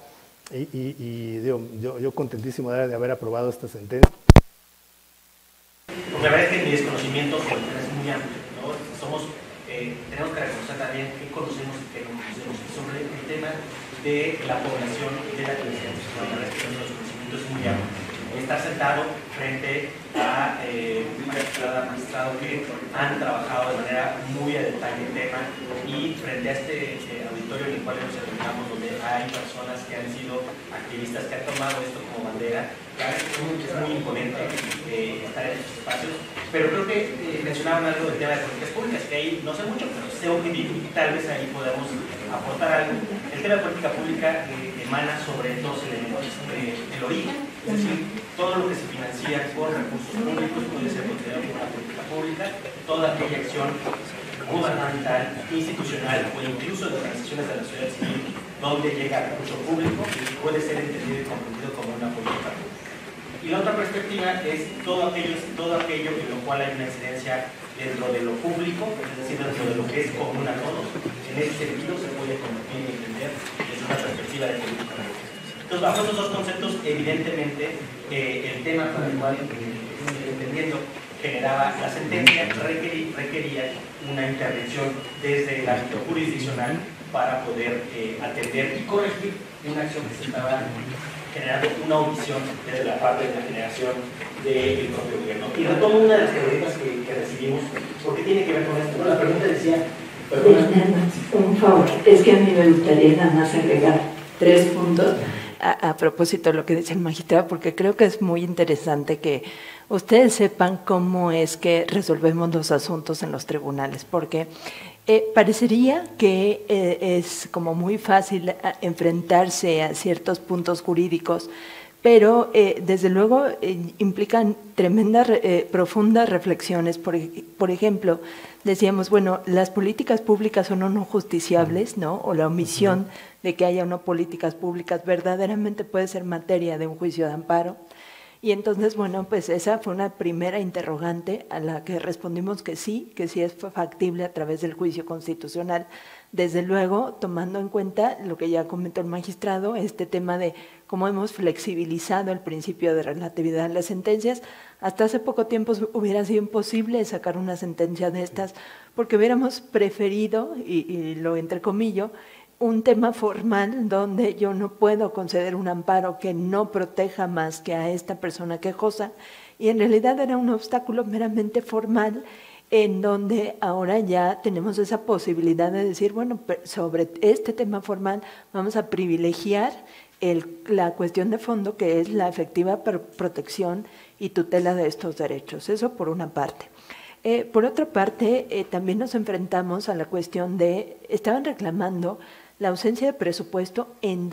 y yo contentísimo de haber aprobado esta sentencia. Porque la verdad es que mi desconocimiento es muy amplio, ¿no? Tenemos que reconocer también qué conocemos y qué no conocemos. Sobre el tema de la población y de la diversidad sexual, la verdad es que los conocimientos es muy amplio. Estar sentado frente a magistrados que han trabajado de manera muy a detalle el tema y frente a este auditorio en el cual nos encontramos, donde hay personas que han sido activistas, que han tomado esto como bandera. La verdad es muy imponente estar en estos espacios, pero creo que mencionaban algo del tema de políticas públicas, que ahí no sé mucho, pero sé objetivo y tal vez ahí podemos aportar algo. El tema de política pública emana sobre dos elementos. El origen, es decir, todo lo que se financia con recursos públicos puede ser considerado como una política pública, toda aquella acción gubernamental, institucional o incluso de organizaciones de la sociedad civil donde llega recurso público puede ser entendido y comprendido como una política pública. Y la otra perspectiva es todo aquello en lo cual hay una incidencia dentro de lo público, es decir, dentro de lo que es común a todos. En ese sentido se puede convertir y entender desde una perspectiva de política pública. Entonces, bajo esos dos conceptos, evidentemente, el tema para el cual, entendiendo, generaba la sentencia, requería una intervención desde el ámbito jurisdiccional para poder atender y corregir una acción que se estaba generando, una omisión desde la parte de la generación del propio gobierno. Y retomo una de las preguntas que recibimos, porque tiene que ver con esto. La pregunta decía... Un favor, es que a mí me gustaría nada más agregar 3 puntos a propósito de lo que dice el magistrado, porque creo que es muy interesante que ustedes sepan cómo es que resolvemos los asuntos en los tribunales, porque parecería que es como muy fácil enfrentarse a ciertos puntos jurídicos, pero desde luego implican tremendas, profundas reflexiones. Por ejemplo, decíamos, bueno, las políticas públicas son o no justiciables, ¿no? O la omisión de que haya o no políticas públicas verdaderamente puede ser materia de un juicio de amparo. Y entonces, bueno, pues esa fue una primera interrogante a la que respondimos que sí es factible a través del juicio constitucional. Desde luego, tomando en cuenta lo que ya comentó el magistrado, este tema de cómo hemos flexibilizado el principio de relatividad en las sentencias. Hasta hace poco tiempo hubiera sido imposible sacar una sentencia de estas, porque hubiéramos preferido, y lo entrecomillo, un tema formal donde yo no puedo conceder un amparo que no proteja más que a esta persona quejosa, y en realidad era un obstáculo meramente formal, en donde ahora ya tenemos esa posibilidad de decir, bueno, sobre este tema formal vamos a privilegiar la cuestión de fondo, que es la efectiva protección y tutela de estos derechos. Eso por una parte. Por otra parte, también nos enfrentamos a la cuestión de, estaban reclamando la ausencia de presupuesto en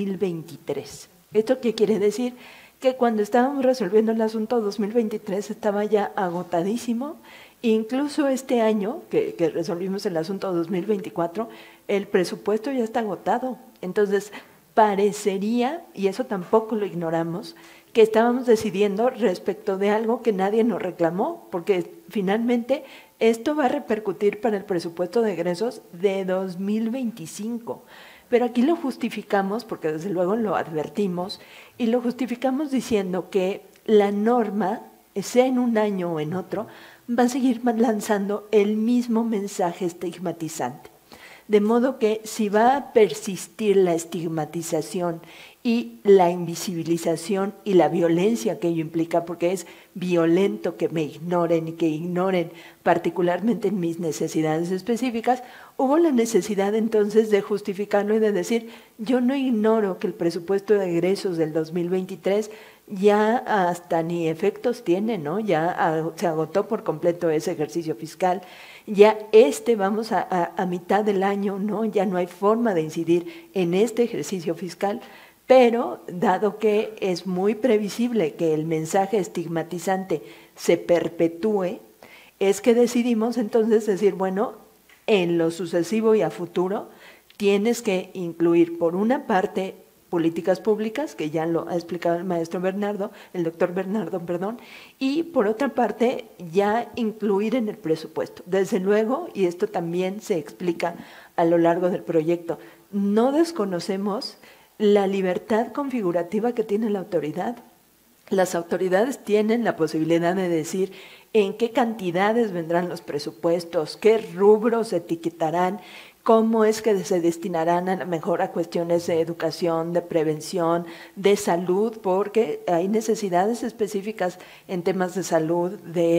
2023. ¿Esto qué quiere decir? Que cuando estábamos resolviendo el asunto 2023 estaba ya agotadísimo. Incluso este año, que resolvimos el asunto 2024, el presupuesto ya está agotado. Entonces, parecería, y eso tampoco lo ignoramos, que estábamos decidiendo respecto de algo que nadie nos reclamó, porque finalmente esto va a repercutir para el presupuesto de egresos de 2025. Pero aquí lo justificamos, porque desde luego lo advertimos, y lo justificamos diciendo que la norma, sea en un año o en otro, va a seguir lanzando el mismo mensaje estigmatizante. De modo que si va a persistir la estigmatización y la invisibilización y la violencia que ello implica, porque es violento que me ignoren y que ignoren particularmente mis necesidades específicas, hubo la necesidad entonces de justificarlo y de decir, yo no ignoro que el presupuesto de egresos del 2023 ya hasta ni efectos tiene, ¿no? Ya se agotó por completo ese ejercicio fiscal. Ya vamos a mitad del año, ¿no? Ya no hay forma de incidir en este ejercicio fiscal, pero dado que es muy previsible que el mensaje estigmatizante se perpetúe, es que decidimos entonces decir, bueno, en lo sucesivo y a futuro tienes que incluir por una parte políticas públicas, que ya lo ha explicado el doctor Bernardo, y por otra parte ya incluir en el presupuesto. Desde luego, y esto también se explica a lo largo del proyecto, no desconocemos la libertad configurativa que tiene la autoridad. Las autoridades tienen la posibilidad de decir en qué cantidades vendrán los presupuestos, qué rubros se etiquetarán, cómo es que se destinarán a lo mejor a cuestiones de educación, de prevención, de salud, porque hay necesidades específicas en temas de salud,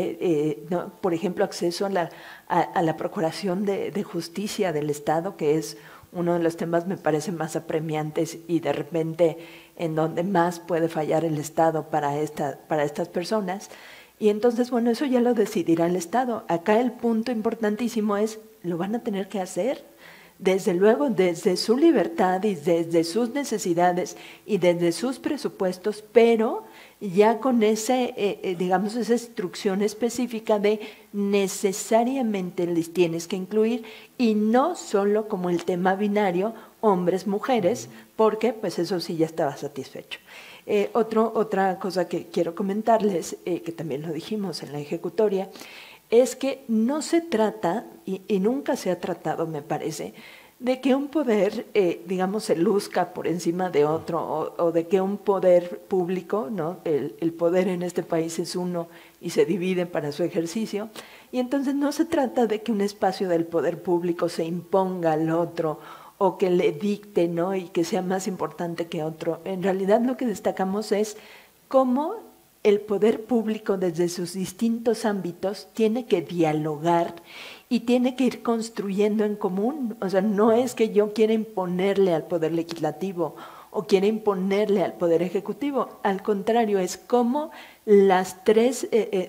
por ejemplo, acceso a la procuración de justicia del Estado, que es uno de los temas me parece más apremiantes y de repente en donde más puede fallar el Estado para estas personas. Y entonces, bueno, eso ya lo decidirá el Estado. Acá el punto importantísimo es, lo van a tener que hacer. Desde luego, desde su libertad y desde sus necesidades y desde sus presupuestos, pero ya con esa instrucción específica de necesariamente les tienes que incluir, y no solo como el tema binario hombres-mujeres, porque pues eso sí ya estaba satisfecho. Otra cosa que quiero comentarles, que también lo dijimos en la ejecutoria, es que no se trata, y nunca se ha tratado, me parece, de que un poder, se luzca por encima de otro, o de que un poder público, ¿no? El poder en este país es uno y se divide para su ejercicio, y entonces no se trata de que un espacio del poder público se imponga al otro, o que le dicte, ¿no? Y que sea más importante que otro. En realidad lo que destacamos es cómo el poder público desde sus distintos ámbitos tiene que dialogar y tiene que ir construyendo en común. O sea, no es que yo quiera imponerle al poder legislativo o quiere imponerle al Poder Ejecutivo. Al contrario, es como las tres,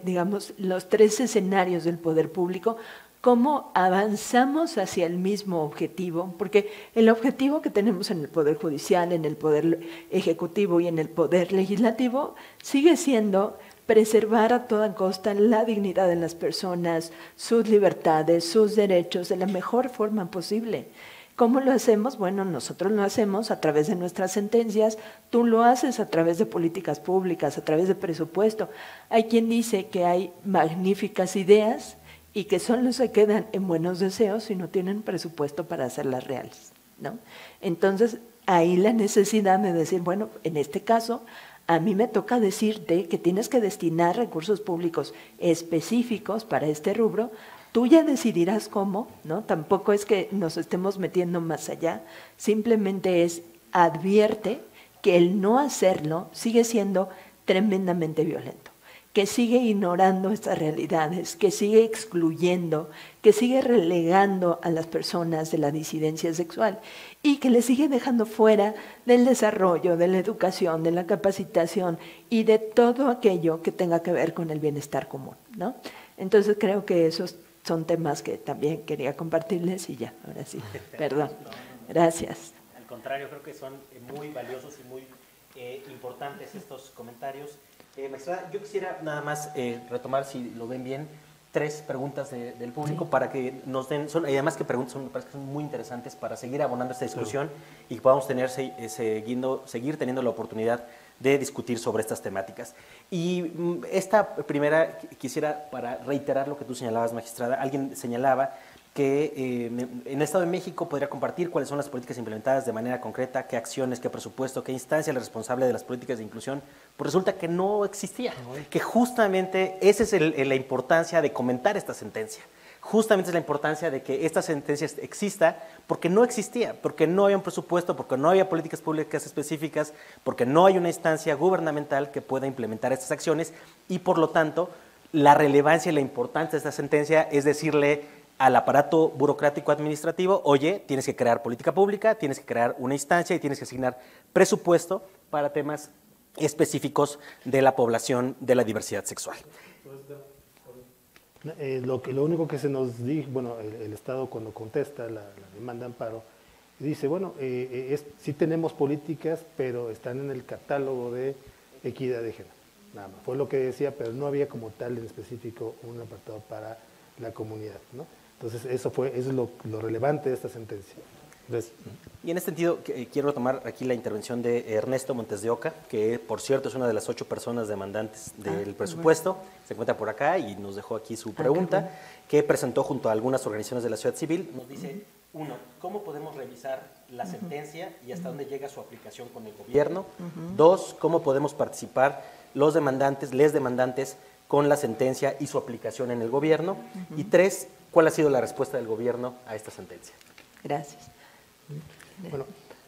los tres escenarios del poder público, cómo avanzamos hacia el mismo objetivo, porque el objetivo que tenemos en el Poder Judicial, en el Poder Ejecutivo y en el Poder Legislativo sigue siendo preservar a toda costa la dignidad de las personas, sus libertades, sus derechos de la mejor forma posible. ¿Cómo lo hacemos? Bueno, nosotros lo hacemos a través de nuestras sentencias, tú lo haces a través de políticas públicas, a través de presupuesto. Hay quien dice que hay magníficas ideas y que solo se quedan en buenos deseos si no tienen presupuesto para hacerlas reales, ¿no? Entonces, ahí la necesidad de decir, bueno, en este caso, a mí me toca decirte que tienes que destinar recursos públicos específicos para este rubro. Tú ya decidirás cómo, ¿no? Tampoco es que nos estemos metiendo más allá, simplemente es advierte que el no hacerlo sigue siendo tremendamente violento, que sigue ignorando estas realidades, que sigue excluyendo, que sigue relegando a las personas de la disidencia sexual y que le sigue dejando fuera del desarrollo, de la educación, de la capacitación y de todo aquello que tenga que ver con el bienestar común, ¿no? Entonces creo que esos son temas que también quería compartirles y ya, ahora sí, perdón. Gracias. Al contrario, creo que son muy valiosos y muy importantes estos comentarios. Magistrada, yo quisiera nada más retomar, si lo ven bien, 3 preguntas del público para que nos den, y además que preguntas me parece que son muy interesantes para seguir abonando esta discusión y que podamos tener, seguir teniendo la oportunidad de discutir sobre estas temáticas. Y esta primera quisiera, para reiterar lo que tú señalabas, magistrada, alguien señalaba que en el Estado de México podría compartir cuáles son las políticas implementadas de manera concreta, qué acciones, qué presupuesto, qué instancia es la responsable de las políticas de inclusión. Pues resulta que no existía, que justamente esa es la importancia de comentar esta sentencia. Justamente es la importancia de que esta sentencia exista porque no existía, porque no había un presupuesto, porque no había políticas públicas específicas, porque no hay una instancia gubernamental que pueda implementar estas acciones y por lo tanto la relevancia y la importancia de esta sentencia es decirle al aparato burocrático administrativo, oye, tienes que crear política pública, tienes que crear una instancia y tienes que asignar presupuesto para temas específicos de la población de la diversidad sexual. Lo único que se nos dijo, bueno, el Estado cuando contesta la demanda de amparo, dice, bueno, sí tenemos políticas, pero están en el catálogo de equidad de género. Nada más, fue lo que decía, pero no había como tal en específico un apartado para la comunidad, ¿no? Entonces, eso es lo relevante de esta sentencia. Entonces, y en este sentido, quiero retomar aquí la intervención de Ernesto Montes de Oca, que por cierto es una de las 8 personas demandantes del presupuesto, bueno. Se encuentra por acá y nos dejó aquí su pregunta, bueno. Que presentó junto a algunas organizaciones de la sociedad civil. Nos dice, 1, ¿cómo podemos revisar la sentencia y hasta dónde llega su aplicación con el gobierno? 2, ¿cómo podemos participar los demandantes, les demandantes, con la sentencia y su aplicación en el gobierno? Y 3, ¿cuál ha sido la respuesta del gobierno a esta sentencia? Gracias. Bueno,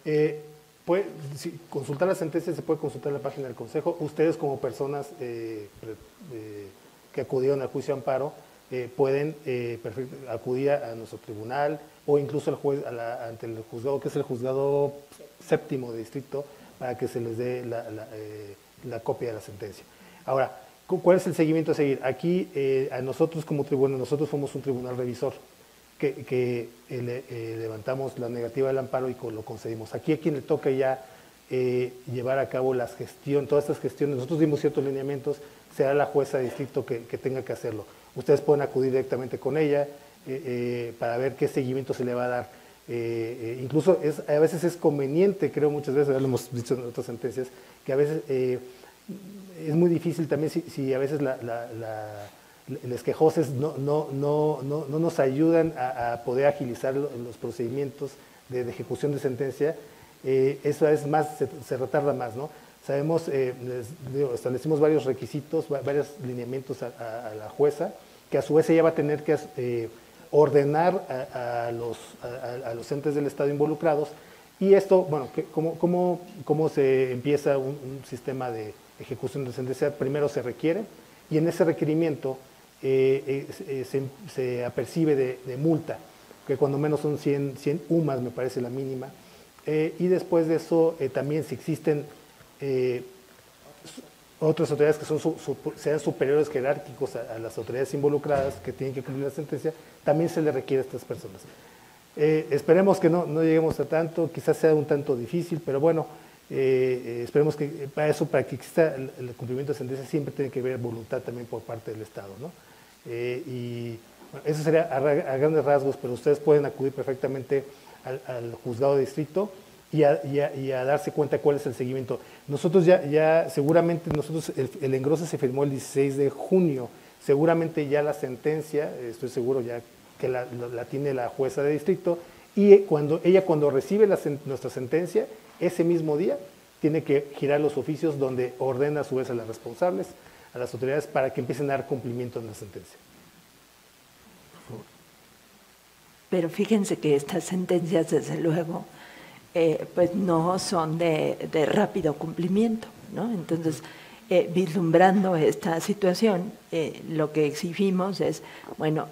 consultar la sentencia se puede consultar en la página del Consejo. Ustedes como personas que acudieron al juicio de amparo pueden acudir a nuestro tribunal o incluso al juez, ante el juzgado, que es el juzgado séptimo de distrito, para que se les dé la copia de la sentencia. Ahora, ¿cuál es el seguimiento a seguir? Aquí, a nosotros como tribunal, nosotros somos un tribunal revisor, que levantamos la negativa del amparo y lo concedimos. Aquí a quien le toca ya llevar a cabo todas estas gestiones, nosotros dimos ciertos lineamientos, será la jueza de distrito que tenga que hacerlo. Ustedes pueden acudir directamente con ella para ver qué seguimiento se le va a dar. Incluso a veces es conveniente, creo muchas veces, ya lo hemos dicho en otras sentencias, que a veces es muy difícil también si a veces los quejosos no nos ayudan a poder agilizar los procedimientos de ejecución de sentencia, eso es más, se retarda más, ¿no? Sabemos, establecimos varios requisitos, varios lineamientos a la jueza, que a su vez ella va a tener que ordenar a los entes del Estado involucrados, y esto, bueno, ¿cómo se empieza un sistema de ejecución de sentencia? Primero se requiere, y en ese requerimiento se apercibe de multa, que cuando menos son 100 UMAS, me parece la mínima, y después de eso también si existen otras autoridades que sean superiores jerárquicos a las autoridades involucradas que tienen que cumplir la sentencia, también se le requiere a estas personas. Esperemos que no lleguemos a tanto, quizás sea un tanto difícil, pero bueno, esperemos que para que exista el cumplimiento de sentencia siempre tiene que haber voluntad también por parte del Estado, ¿no? Y bueno, eso sería a grandes rasgos, pero ustedes pueden acudir perfectamente al juzgado de distrito y a darse cuenta cuál es el seguimiento. Nosotros seguramente el engrose se firmó el 16 de junio, seguramente ya la sentencia, estoy seguro ya que la tiene la jueza de distrito, y cuando recibe nuestra sentencia, ese mismo día tiene que girar los oficios donde ordena a su vez a los responsables, a las autoridades, para que empiecen a dar cumplimiento en la sentencia. Pero fíjense que estas sentencias, desde luego, pues no son de rápido cumplimiento, ¿no? Entonces, vislumbrando esta situación, lo que exigimos es, bueno,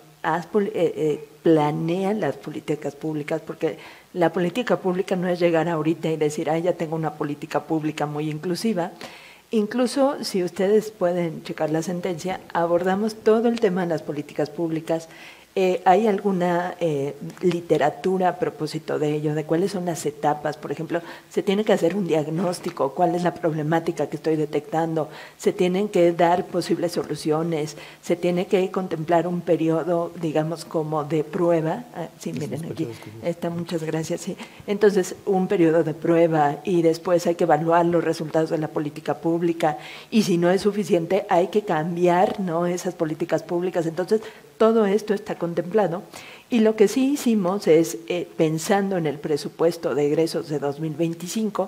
planea las políticas públicas, porque la política pública no es llegar ahorita y decir, ya tengo una política pública muy inclusiva. Incluso, si ustedes pueden checar la sentencia, abordamos todo el tema de las políticas públicas. ¿Hay alguna literatura a propósito de ello, de cuáles son las etapas? Por ejemplo, se tiene que hacer un diagnóstico, cuál es la problemática que estoy detectando, se tienen que dar posibles soluciones, se tiene que contemplar un periodo, digamos, como de prueba. Sí, miren aquí, está, muchas gracias. Sí. Entonces, un periodo de prueba y después hay que evaluar los resultados de la política pública y si no es suficiente hay que cambiar, ¿no?, esas políticas públicas. Entonces, todo esto está contemplado y lo que sí hicimos es, pensando en el presupuesto de egresos de 2025,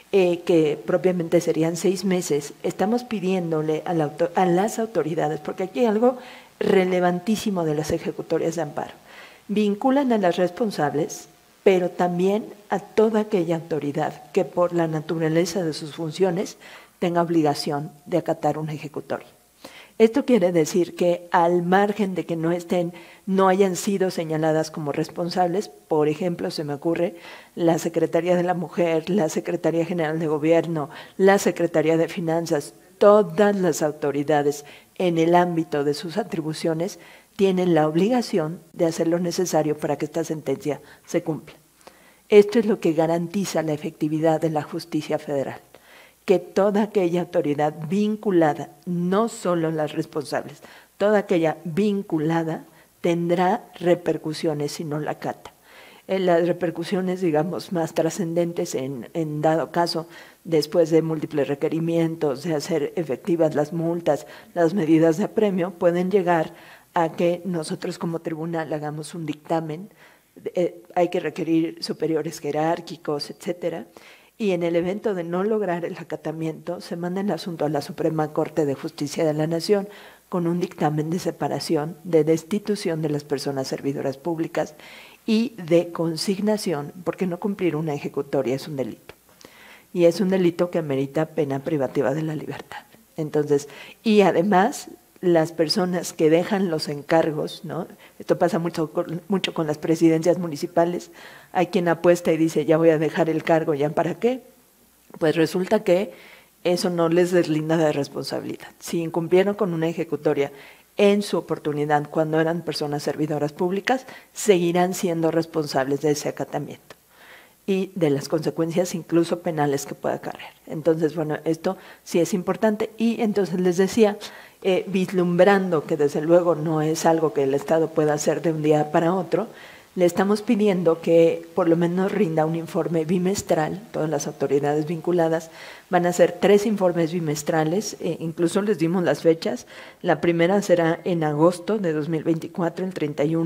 que propiamente serían 6 meses, estamos pidiéndole a las autoridades, porque aquí hay algo relevantísimo de las ejecutorias de amparo, vinculan a las responsables, pero también a toda aquella autoridad que por la naturaleza de sus funciones tenga obligación de acatar una ejecutoria. Esto quiere decir que al margen de que no hayan sido señaladas como responsables, por ejemplo, se me ocurre la Secretaría de la Mujer, la Secretaría General de Gobierno, la Secretaría de Finanzas, todas las autoridades en el ámbito de sus atribuciones tienen la obligación de hacer lo necesario para que esta sentencia se cumpla. Esto es lo que garantiza la efectividad de la justicia federal, que toda aquella autoridad vinculada, no solo las responsables, toda aquella vinculada tendrá repercusiones si no la acata. Las repercusiones, digamos, más trascendentes en dado caso, después de múltiples requerimientos, de hacer efectivas las multas, las medidas de apremio, pueden llegar a que nosotros como tribunal hagamos un dictamen, hay que requerir superiores jerárquicos, etcétera, y en el evento de no lograr el acatamiento, se manda el asunto a la Suprema Corte de Justicia de la Nación con un dictamen de separación, de destitución de las personas servidoras públicas y de consignación, porque no cumplir una ejecutoria es un delito. Y es un delito que amerita pena privativa de la libertad. Entonces, y además, las personas que dejan los encargos, ¿no? Esto pasa mucho con las presidencias municipales. Hay quien apuesta y dice, ya voy a dejar el cargo, ¿ya para qué? Pues resulta que eso no les deslinda de responsabilidad. Si incumplieron con una ejecutoria en su oportunidad cuando eran personas servidoras públicas, seguirán siendo responsables de ese acatamiento y de las consecuencias incluso penales que pueda acarrear. Entonces, bueno, esto sí es importante. Y entonces les decía, vislumbrando que desde luego no es algo que el Estado pueda hacer de un día para otro, le estamos pidiendo que por lo menos rinda un informe bimestral. Todas las autoridades vinculadas van a hacer 3 informes bimestrales, incluso les dimos las fechas. La primera será en agosto de 2024, el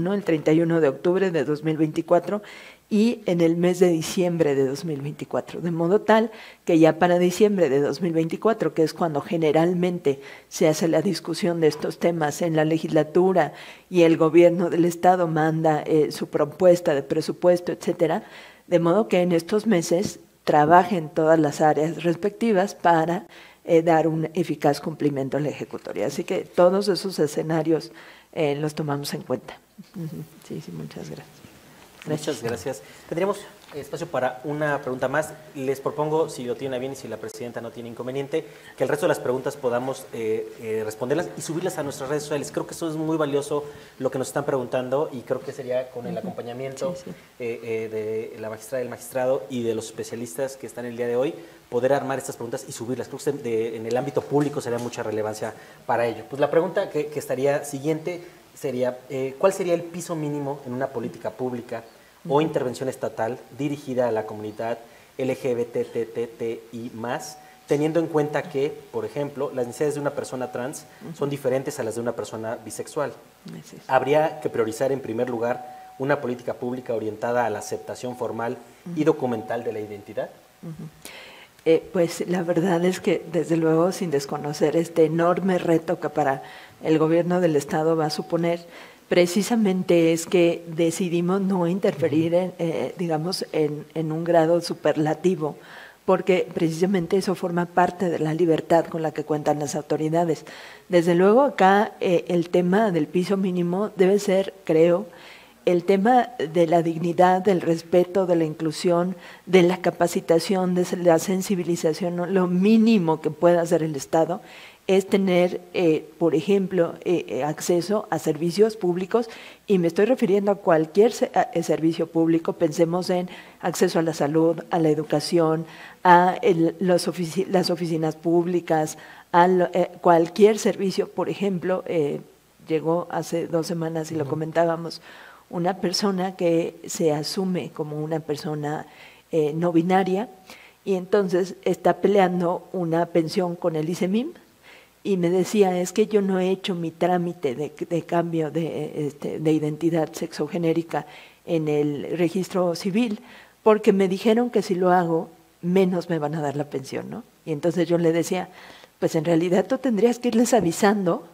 31 de octubre de 2024 y en el mes de diciembre de 2024, de modo tal que ya para diciembre de 2024, que es cuando generalmente se hace la discusión de estos temas en la legislatura y el gobierno del Estado manda su propuesta de presupuesto, etcétera, de modo que en estos meses trabajen todas las áreas respectivas para dar un eficaz cumplimiento a la ejecutoria. Así que todos esos escenarios los tomamos en cuenta. Sí, muchas gracias. Muchas gracias. Tendríamos espacio para una pregunta más. Les propongo, si lo tienen a bien y si la presidenta no tiene inconveniente, que el resto de las preguntas podamos responderlas y subirlas a nuestras redes sociales. Creo que eso es muy valioso lo que nos están preguntando y creo que sería con el acompañamiento de la magistrada y del magistrado y de los especialistas que están el día de hoy, poder armar estas preguntas y subirlas. Creo que en el ámbito público sería mucha relevancia para ello. Pues la pregunta que estaría siguiente sería, ¿cuál sería el piso mínimo en una política pública o intervención estatal dirigida a la comunidad LGBTTI+, teniendo en cuenta que, por ejemplo, las necesidades de una persona trans son diferentes a las de una persona bisexual? Habría que priorizar en primer lugar una política pública orientada a la aceptación formal y documental de la identidad. Pues la verdad es que, desde luego, sin desconocer este enorme reto que para el gobierno del Estado va a suponer, precisamente es que decidimos no interferir, en un grado superlativo, porque precisamente eso forma parte de la libertad con la que cuentan las autoridades. Desde luego, acá el tema del piso mínimo debe ser, creo, el tema de la dignidad, del respeto, de la inclusión, de la capacitación, de la sensibilización, ¿no? Lo mínimo que pueda hacer el Estado es tener, por ejemplo, acceso a servicios públicos, y me estoy refiriendo a cualquier servicio público. Pensemos en acceso a la salud, a la educación, a las oficinas públicas, a cualquier servicio. Por ejemplo, llegó hace 2 semanas, y lo comentábamos, una persona que se asume como una persona no binaria, y entonces está peleando una pensión con el ICEMIM, y me decía, es que yo no he hecho mi trámite de cambio de identidad sexogenérica en el registro civil, porque me dijeron que si lo hago, menos me van a dar la pensión, ¿no? Y entonces yo le decía, pues en realidad tú tendrías que irles avisando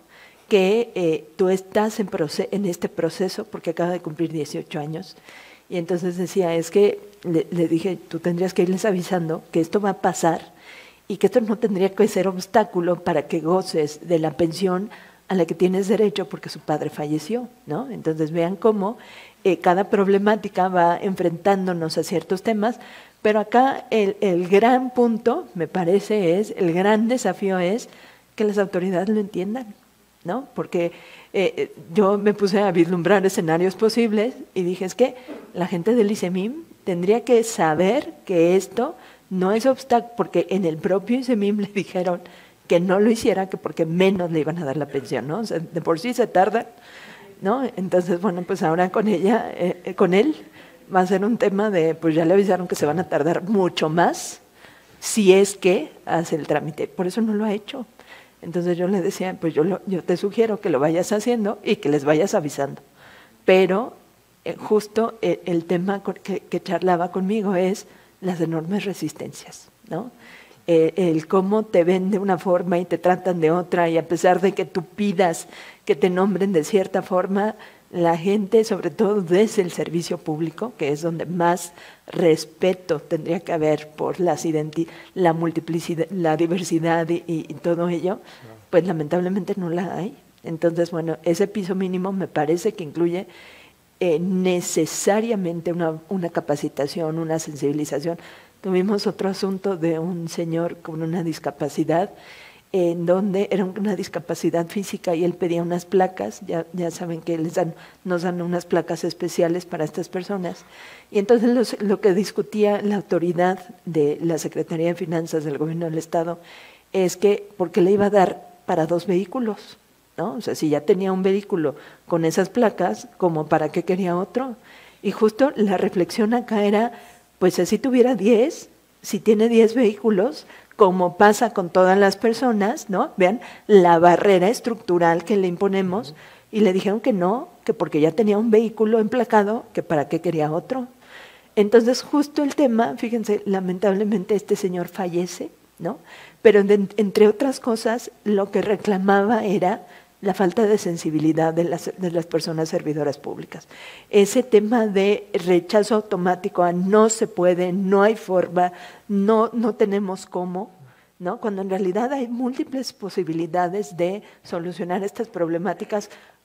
que tú estás en este proceso, porque acaba de cumplir 18 años, y entonces decía, es que le dije, tú tendrías que irles avisando que esto va a pasar, y que esto no tendría que ser obstáculo para que goces de la pensión a la que tienes derecho porque su padre falleció, ¿no? Entonces vean cómo cada problemática va enfrentándonos a ciertos temas, pero acá el gran punto, me parece, el gran desafío es que las autoridades lo entiendan, ¿no? Porque yo me puse a vislumbrar escenarios posibles y dije, es que la gente del ICEMIM tendría que saber que esto no es obstáculo, porque en el propio ICEMIM le dijeron que no lo hiciera, que porque menos le iban a dar la pensión, ¿no? O sea, de por sí se tardan, ¿no? Entonces, bueno, pues ahora con ella, con él, va a ser un tema de, pues ya le avisaron que se van a tardar mucho más si es que hace el trámite. Por eso no lo ha hecho. Entonces yo le decía, pues yo te sugiero que lo vayas haciendo y que les vayas avisando. Pero justo el tema que charlaba conmigo es las enormes resistencias, ¿no? El cómo te ven de una forma y te tratan de otra, y a pesar de que tú pidas que te nombren de cierta forma, la gente, sobre todo desde el servicio público, que es donde más respeto tendría que haber por la multiplicidad, la diversidad y todo ello, pues lamentablemente no la hay. Entonces, bueno, ese piso mínimo me parece que incluye necesariamente una capacitación, una sensibilización. Tuvimos otro asunto de un señor con una discapacidad, en donde era una discapacidad física, y él pedía unas placas, ya saben que nos dan unas placas especiales para estas personas, y entonces lo que discutía la autoridad de la Secretaría de Finanzas del Gobierno del Estado es que, ¿por qué le iba a dar para 2 vehículos? ¿No? O sea, si ya tenía un vehículo con esas placas, ¿como para qué quería otro? Y justo la reflexión acá era, pues si tuviera 10, si tiene 10 vehículos, como pasa con todas las personas, ¿no? Vean la barrera estructural que le imponemos, y le dijeron que no, que porque ya tenía un vehículo emplacado, que para qué quería otro. Entonces, justo el tema, fíjense, lamentablemente este señor fallece, ¿no? Pero entre otras cosas, lo que reclamaba era la falta de sensibilidad de las personas servidoras públicas. Ese tema de rechazo automático a no se puede, no hay forma, no tenemos cómo, ¿no? Cuando en realidad hay múltiples posibilidades de solucionar estas problemáticas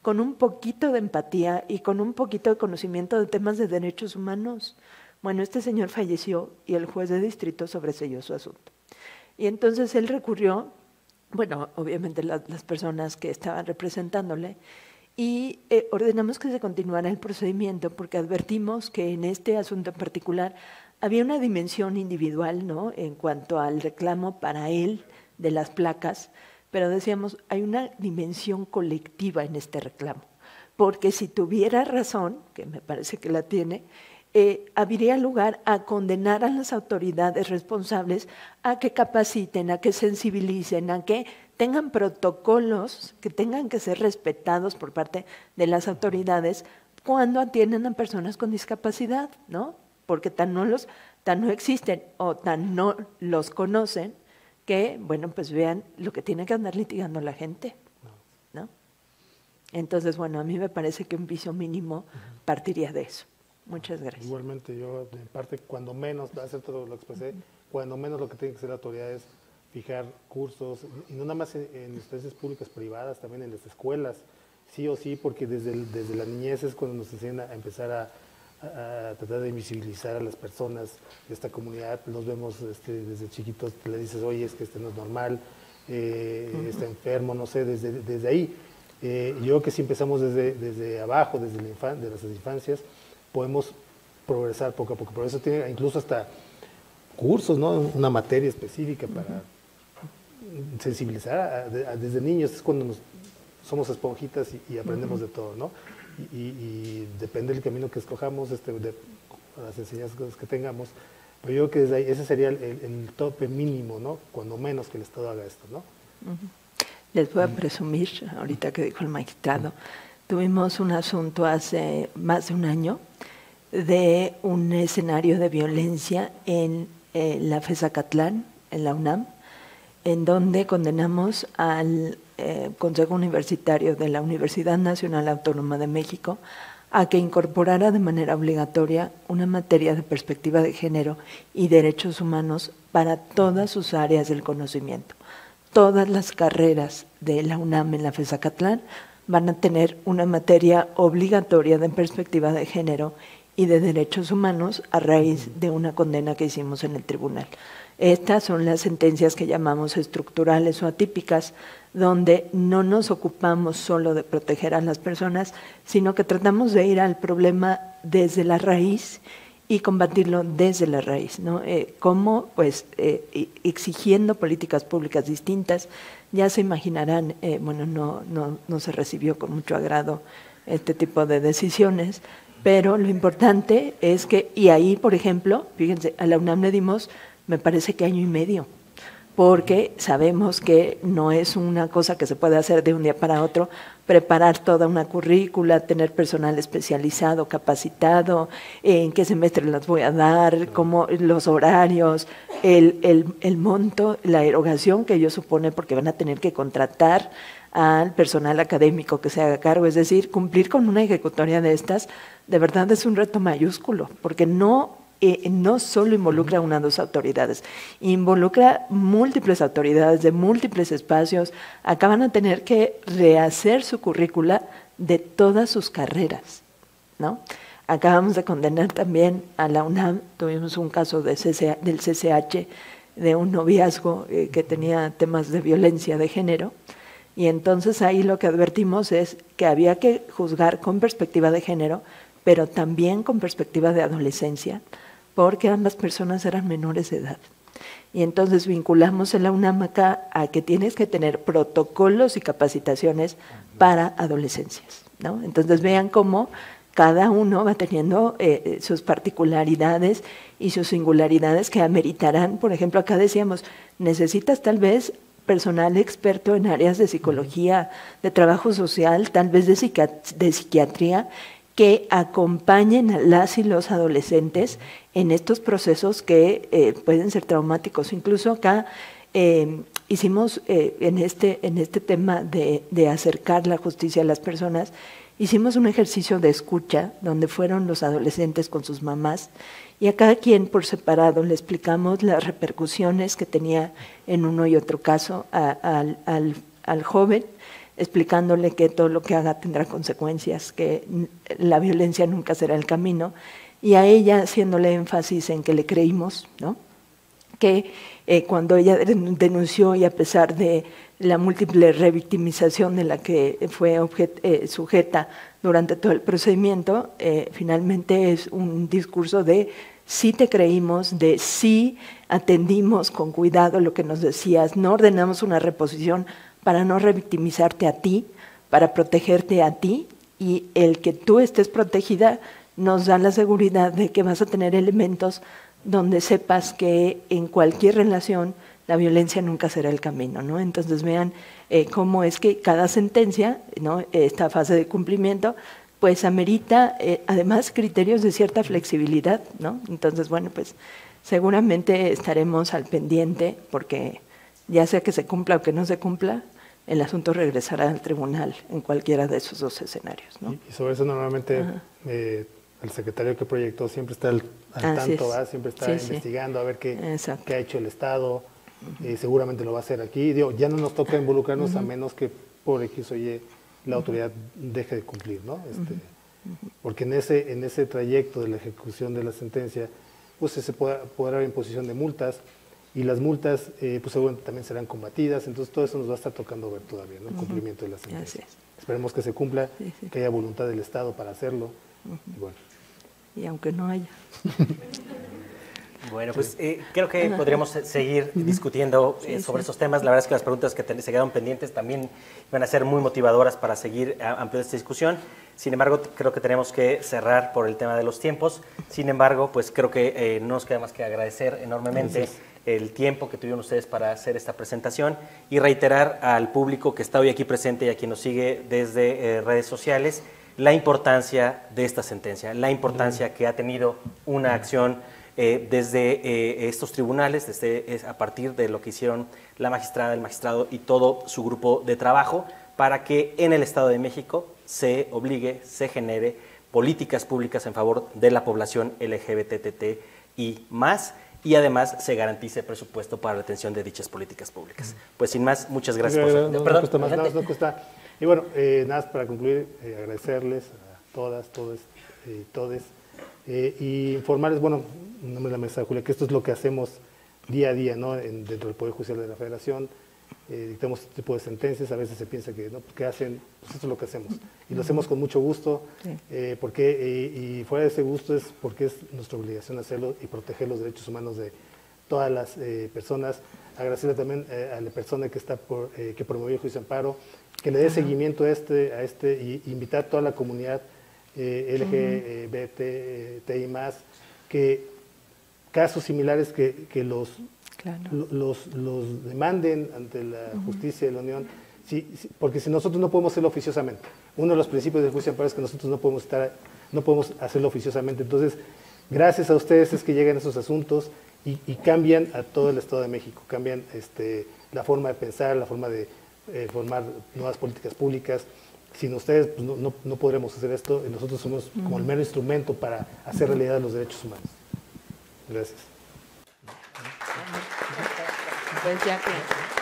con un poquito de empatía y con un poquito de conocimiento de temas de derechos humanos. Bueno, este señor falleció y el juez de distrito sobreseyó su asunto. Y entonces él recurrió, bueno, obviamente las personas que estaban representándole, y ordenamos que se continuara el procedimiento porque advertimos que en este asunto en particular había una dimensión individual, ¿no?, en cuanto al reclamo para él de las placas, pero decíamos, hay una dimensión colectiva en este reclamo, porque si tuviera razón, que me parece que la tiene, habría lugar a condenar a las autoridades responsables a que capaciten, a que sensibilicen, a que tengan protocolos que tengan que ser respetados por parte de las autoridades cuando atienden a personas con discapacidad, ¿no? Porque tan no existen o tan no los conocen que, bueno, pues vean lo que tiene que andar litigando la gente, ¿no? Entonces, bueno, a mí me parece que un piso mínimo partiría de eso. Muchas gracias. Igualmente, yo, en parte, cuando menos, va a ser todo lo que expresé, cuando menos lo que tiene que hacer la autoridad es fijar cursos, y no nada más en instancias públicas, privadas, también en las escuelas, sí o sí, porque desde la niñez es cuando nos enseñan a empezar a tratar de invisibilizar a las personas de esta comunidad. Los vemos desde chiquitos, le dices, oye, es que no es normal, está enfermo, no sé, desde ahí. Yo creo que si empezamos desde abajo, desde las infancias, podemos progresar poco a poco. Por eso tiene incluso hasta cursos, ¿no?, una materia específica para sensibilizar desde niños. Es cuando somos esponjitas y aprendemos de todo, ¿no? Y depende del camino que escojamos, de las enseñanzas que tengamos. Pero yo creo que desde ahí ese sería el tope mínimo, ¿no?, cuando menos que el Estado haga esto, ¿no? Les voy a presumir, ahorita que dijo el magistrado, tuvimos un asunto hace más de un año de un escenario de violencia en la FESACatlán, en la UNAM, en donde condenamos al Consejo Universitario de la Universidad Nacional Autónoma de México a que incorporara de manera obligatoria una materia de perspectiva de género y derechos humanos para todas sus áreas del conocimiento. Todas las carreras de la UNAM en la FESACatlán van a tener una materia obligatoria de perspectiva de género y de derechos humanos a raíz de una condena que hicimos en el tribunal. Estas son las sentencias que llamamos estructurales o atípicas, donde no nos ocupamos solo de proteger a las personas, sino que tratamos de ir al problema desde la raíz y combatirlo desde la raíz, ¿no? ¿Cómo? Pues exigiendo políticas públicas distintas. Ya se imaginarán, bueno, no se recibió con mucho agrado este tipo de decisiones, pero lo importante es que, y ahí, por ejemplo, fíjense, a la UNAM le dimos, me parece que 1 año y medio, porque sabemos que no es una cosa que se puede hacer de un día para otro, preparar toda una currícula, tener personal especializado, capacitado, en qué semestre las voy a dar, cómo los horarios, el monto, la erogación que ello supone, porque van a tener que contratar al personal académico que se haga cargo, es decir, cumplir con una ejecutoria de estas, de verdad es un reto mayúsculo, porque no solo involucra a una o dos autoridades, involucra múltiples autoridades de múltiples espacios. Acá van a tener que rehacer su currícula de todas sus carreras, ¿no? Acabamos de condenar también a la UNAM, tuvimos un caso del CCH, de un noviazgo que tenía temas de violencia de género, y entonces ahí lo que advertimos es que había que juzgar con perspectiva de género, pero también con perspectiva de adolescencia, porque ambas personas eran menores de edad. Y entonces vinculamos en la UNAM acá a que tienes que tener protocolos y capacitaciones para adolescencias, ¿no? Entonces vean cómo cada uno va teniendo sus particularidades y sus singularidades que ameritarán. Por ejemplo, acá decíamos, necesitas tal vez personal experto en áreas de psicología, de trabajo social, tal vez de psiquiatría, que acompañen a las y los adolescentes en estos procesos que pueden ser traumáticos. Incluso acá hicimos en este tema de acercar la justicia a las personas, hicimos un ejercicio de escucha donde fueron los adolescentes con sus mamás y a cada quien por separado le explicamos las repercusiones que tenía en uno y otro caso al joven. explicándole que todo lo que haga tendrá consecuencias, que la violencia nunca será el camino, y a ella haciéndole énfasis en que le creímos, ¿no? Que cuando ella denunció, y a pesar de la múltiple revictimización de la que fue sujeta durante todo el procedimiento, finalmente es un discurso de sí te creímos, de sí atendimos con cuidado lo que nos decías, no ordenamos una reposición para no revictimizarte a ti, para protegerte a ti, y el que tú estés protegida nos da la seguridad de que vas a tener elementos donde sepas que en cualquier relación la violencia nunca será el camino, ¿no? Entonces vean cómo es que cada sentencia, ¿no?, esta fase de cumplimiento, pues amerita además criterios de cierta flexibilidad, ¿no? Entonces, bueno, pues seguramente estaremos al pendiente, porque ya sea que se cumpla o que no se cumpla, el asunto regresará al tribunal en cualquiera de esos dos escenarios, ¿no? Y sobre eso normalmente el secretario que proyectó siempre está al tanto, siempre está investigando a ver qué ha hecho el Estado, seguramente lo va a hacer aquí. Digo, ya no nos toca involucrarnos a menos que por X o Y la autoridad deje de cumplir, ¿no? Porque en ese trayecto de la ejecución de la sentencia, pues se podrá haber imposición de multas, y las multas pues seguramente también serán combatidas, entonces todo eso nos va a estar tocando ver todavía, ¿no? El cumplimiento de la sentencia. Esperemos que se cumpla, que haya voluntad del Estado para hacerlo. Y bueno. Y aunque no haya. Bueno, pues creo que podríamos seguir discutiendo sobre esos temas. La verdad es que las preguntas que se quedaron pendientes también van a ser muy motivadoras para seguir ampliando esta discusión. Sin embargo, creo que tenemos que cerrar por el tema de los tiempos. Sin embargo, pues creo que no nos queda más que agradecer enormemente el tiempo que tuvieron ustedes para hacer esta presentación y reiterar al público que está hoy aquí presente y a quien nos sigue desde redes sociales la importancia de esta sentencia, la importancia que ha tenido una acción desde estos tribunales, a partir de lo que hicieron la magistrada, el magistrado y todo su grupo de trabajo, para que en el Estado de México se obligue, se genere políticas públicas en favor de la población LGBTT y más, y además se garantice presupuesto para la atención de dichas políticas públicas. Pues sin más, muchas gracias. No cuesta. Y bueno, nada más para concluir, agradecerles a todas, todos y todes, y informarles, bueno, en nombre de la mesa, Julia, que esto es lo que hacemos día a día, ¿no? Dentro del Poder Judicial de la Federación. Dictamos este tipo de sentencias, a veces se piensa que, ¿no? ¿Qué hacen? Pues esto es lo que hacemos. Y lo hacemos con mucho gusto, y fuera de ese gusto es porque es nuestra obligación hacerlo y proteger los derechos humanos de todas las personas. Agradecerle también a la persona que está que promovió el juicio de amparo, que le dé seguimiento a este y invitar a toda la comunidad LGBTI+, que casos similares que los demanden ante la justicia de la Unión, porque si nosotros no podemos hacerlo oficiosamente, uno de los principios del juicio de amparo es que nosotros no podemos hacerlo oficiosamente. Entonces, gracias a ustedes es que llegan esos asuntos y cambian a todo el Estado de México, cambian la forma de pensar, la forma de formar nuevas políticas públicas. Sin ustedes pues, no podremos hacer esto, y nosotros somos como el mero instrumento para hacer realidad los derechos humanos. Gracias. Pues ya que,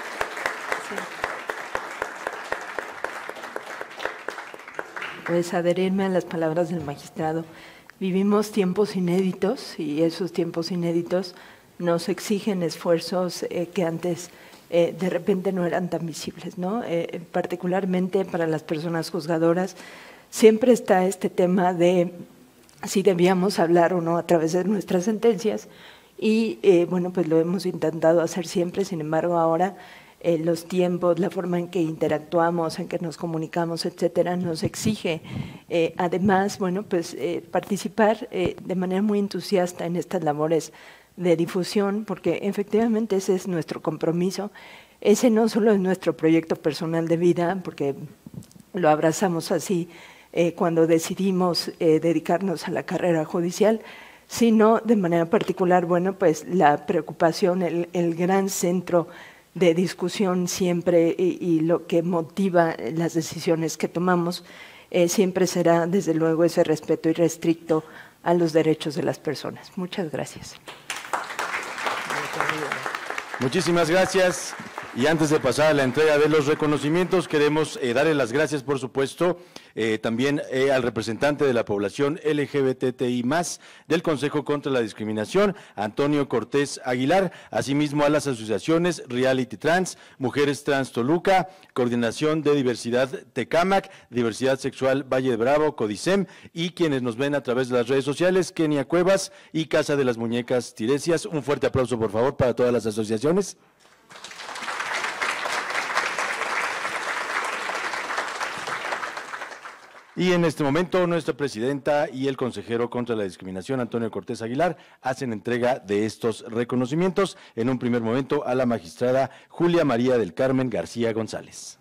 pues adherirme a las palabras del magistrado. Vivimos tiempos inéditos, y esos tiempos inéditos nos exigen esfuerzos que antes de repente no eran tan visibles, ¿no? Particularmente para las personas juzgadoras, siempre está este tema de si debíamos hablar o no a través de nuestras sentencias, y bueno, pues lo hemos intentado hacer siempre. Sin embargo, ahora los tiempos, la forma en que interactuamos, en que nos comunicamos, etcétera, nos exige además, bueno, pues participar de manera muy entusiasta en estas labores de difusión, porque efectivamente ese es nuestro compromiso. Ese no solo es nuestro proyecto personal de vida, porque lo abrazamos así cuando decidimos dedicarnos a la carrera judicial, sino de manera particular, bueno, pues la preocupación, el gran centro de discusión siempre, y lo que motiva las decisiones que tomamos siempre será, desde luego, ese respeto irrestricto a los derechos de las personas. Muchas gracias. Muchísimas gracias. Y antes de pasar a la entrega de los reconocimientos, queremos darle las gracias, por supuesto, también al representante de la población LGBTI+, del Consejo contra la Discriminación, Antonio Cortés Aguilar, asimismo a las asociaciones Reality Trans, Mujeres Trans Toluca, Coordinación de Diversidad Tecámac, Diversidad Sexual Valle de Bravo, Codicem, y quienes nos ven a través de las redes sociales, Kenia Cuevas y Casa de las Muñecas Tiresias. Un fuerte aplauso, por favor, para todas las asociaciones. Y en este momento nuestra presidenta y el consejero contra la discriminación, Antonio Cortés Aguilar, hacen entrega de estos reconocimientos, en un primer momento a la magistrada Julia María del Carmen García González.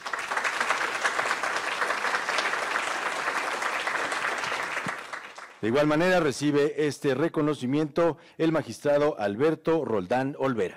De igual manera recibe este reconocimiento el magistrado Alberto Roldán Olvera.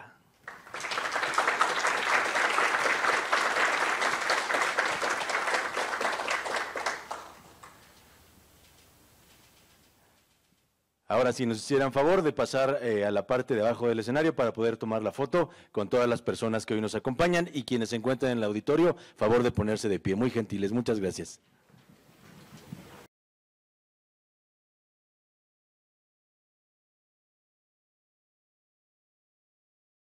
Ahora, si nos hicieran favor de pasar a la parte de abajo del escenario para poder tomar la foto con todas las personas que hoy nos acompañan y quienes se encuentran en el auditorio, favor de ponerse de pie. Muy gentiles, muchas gracias.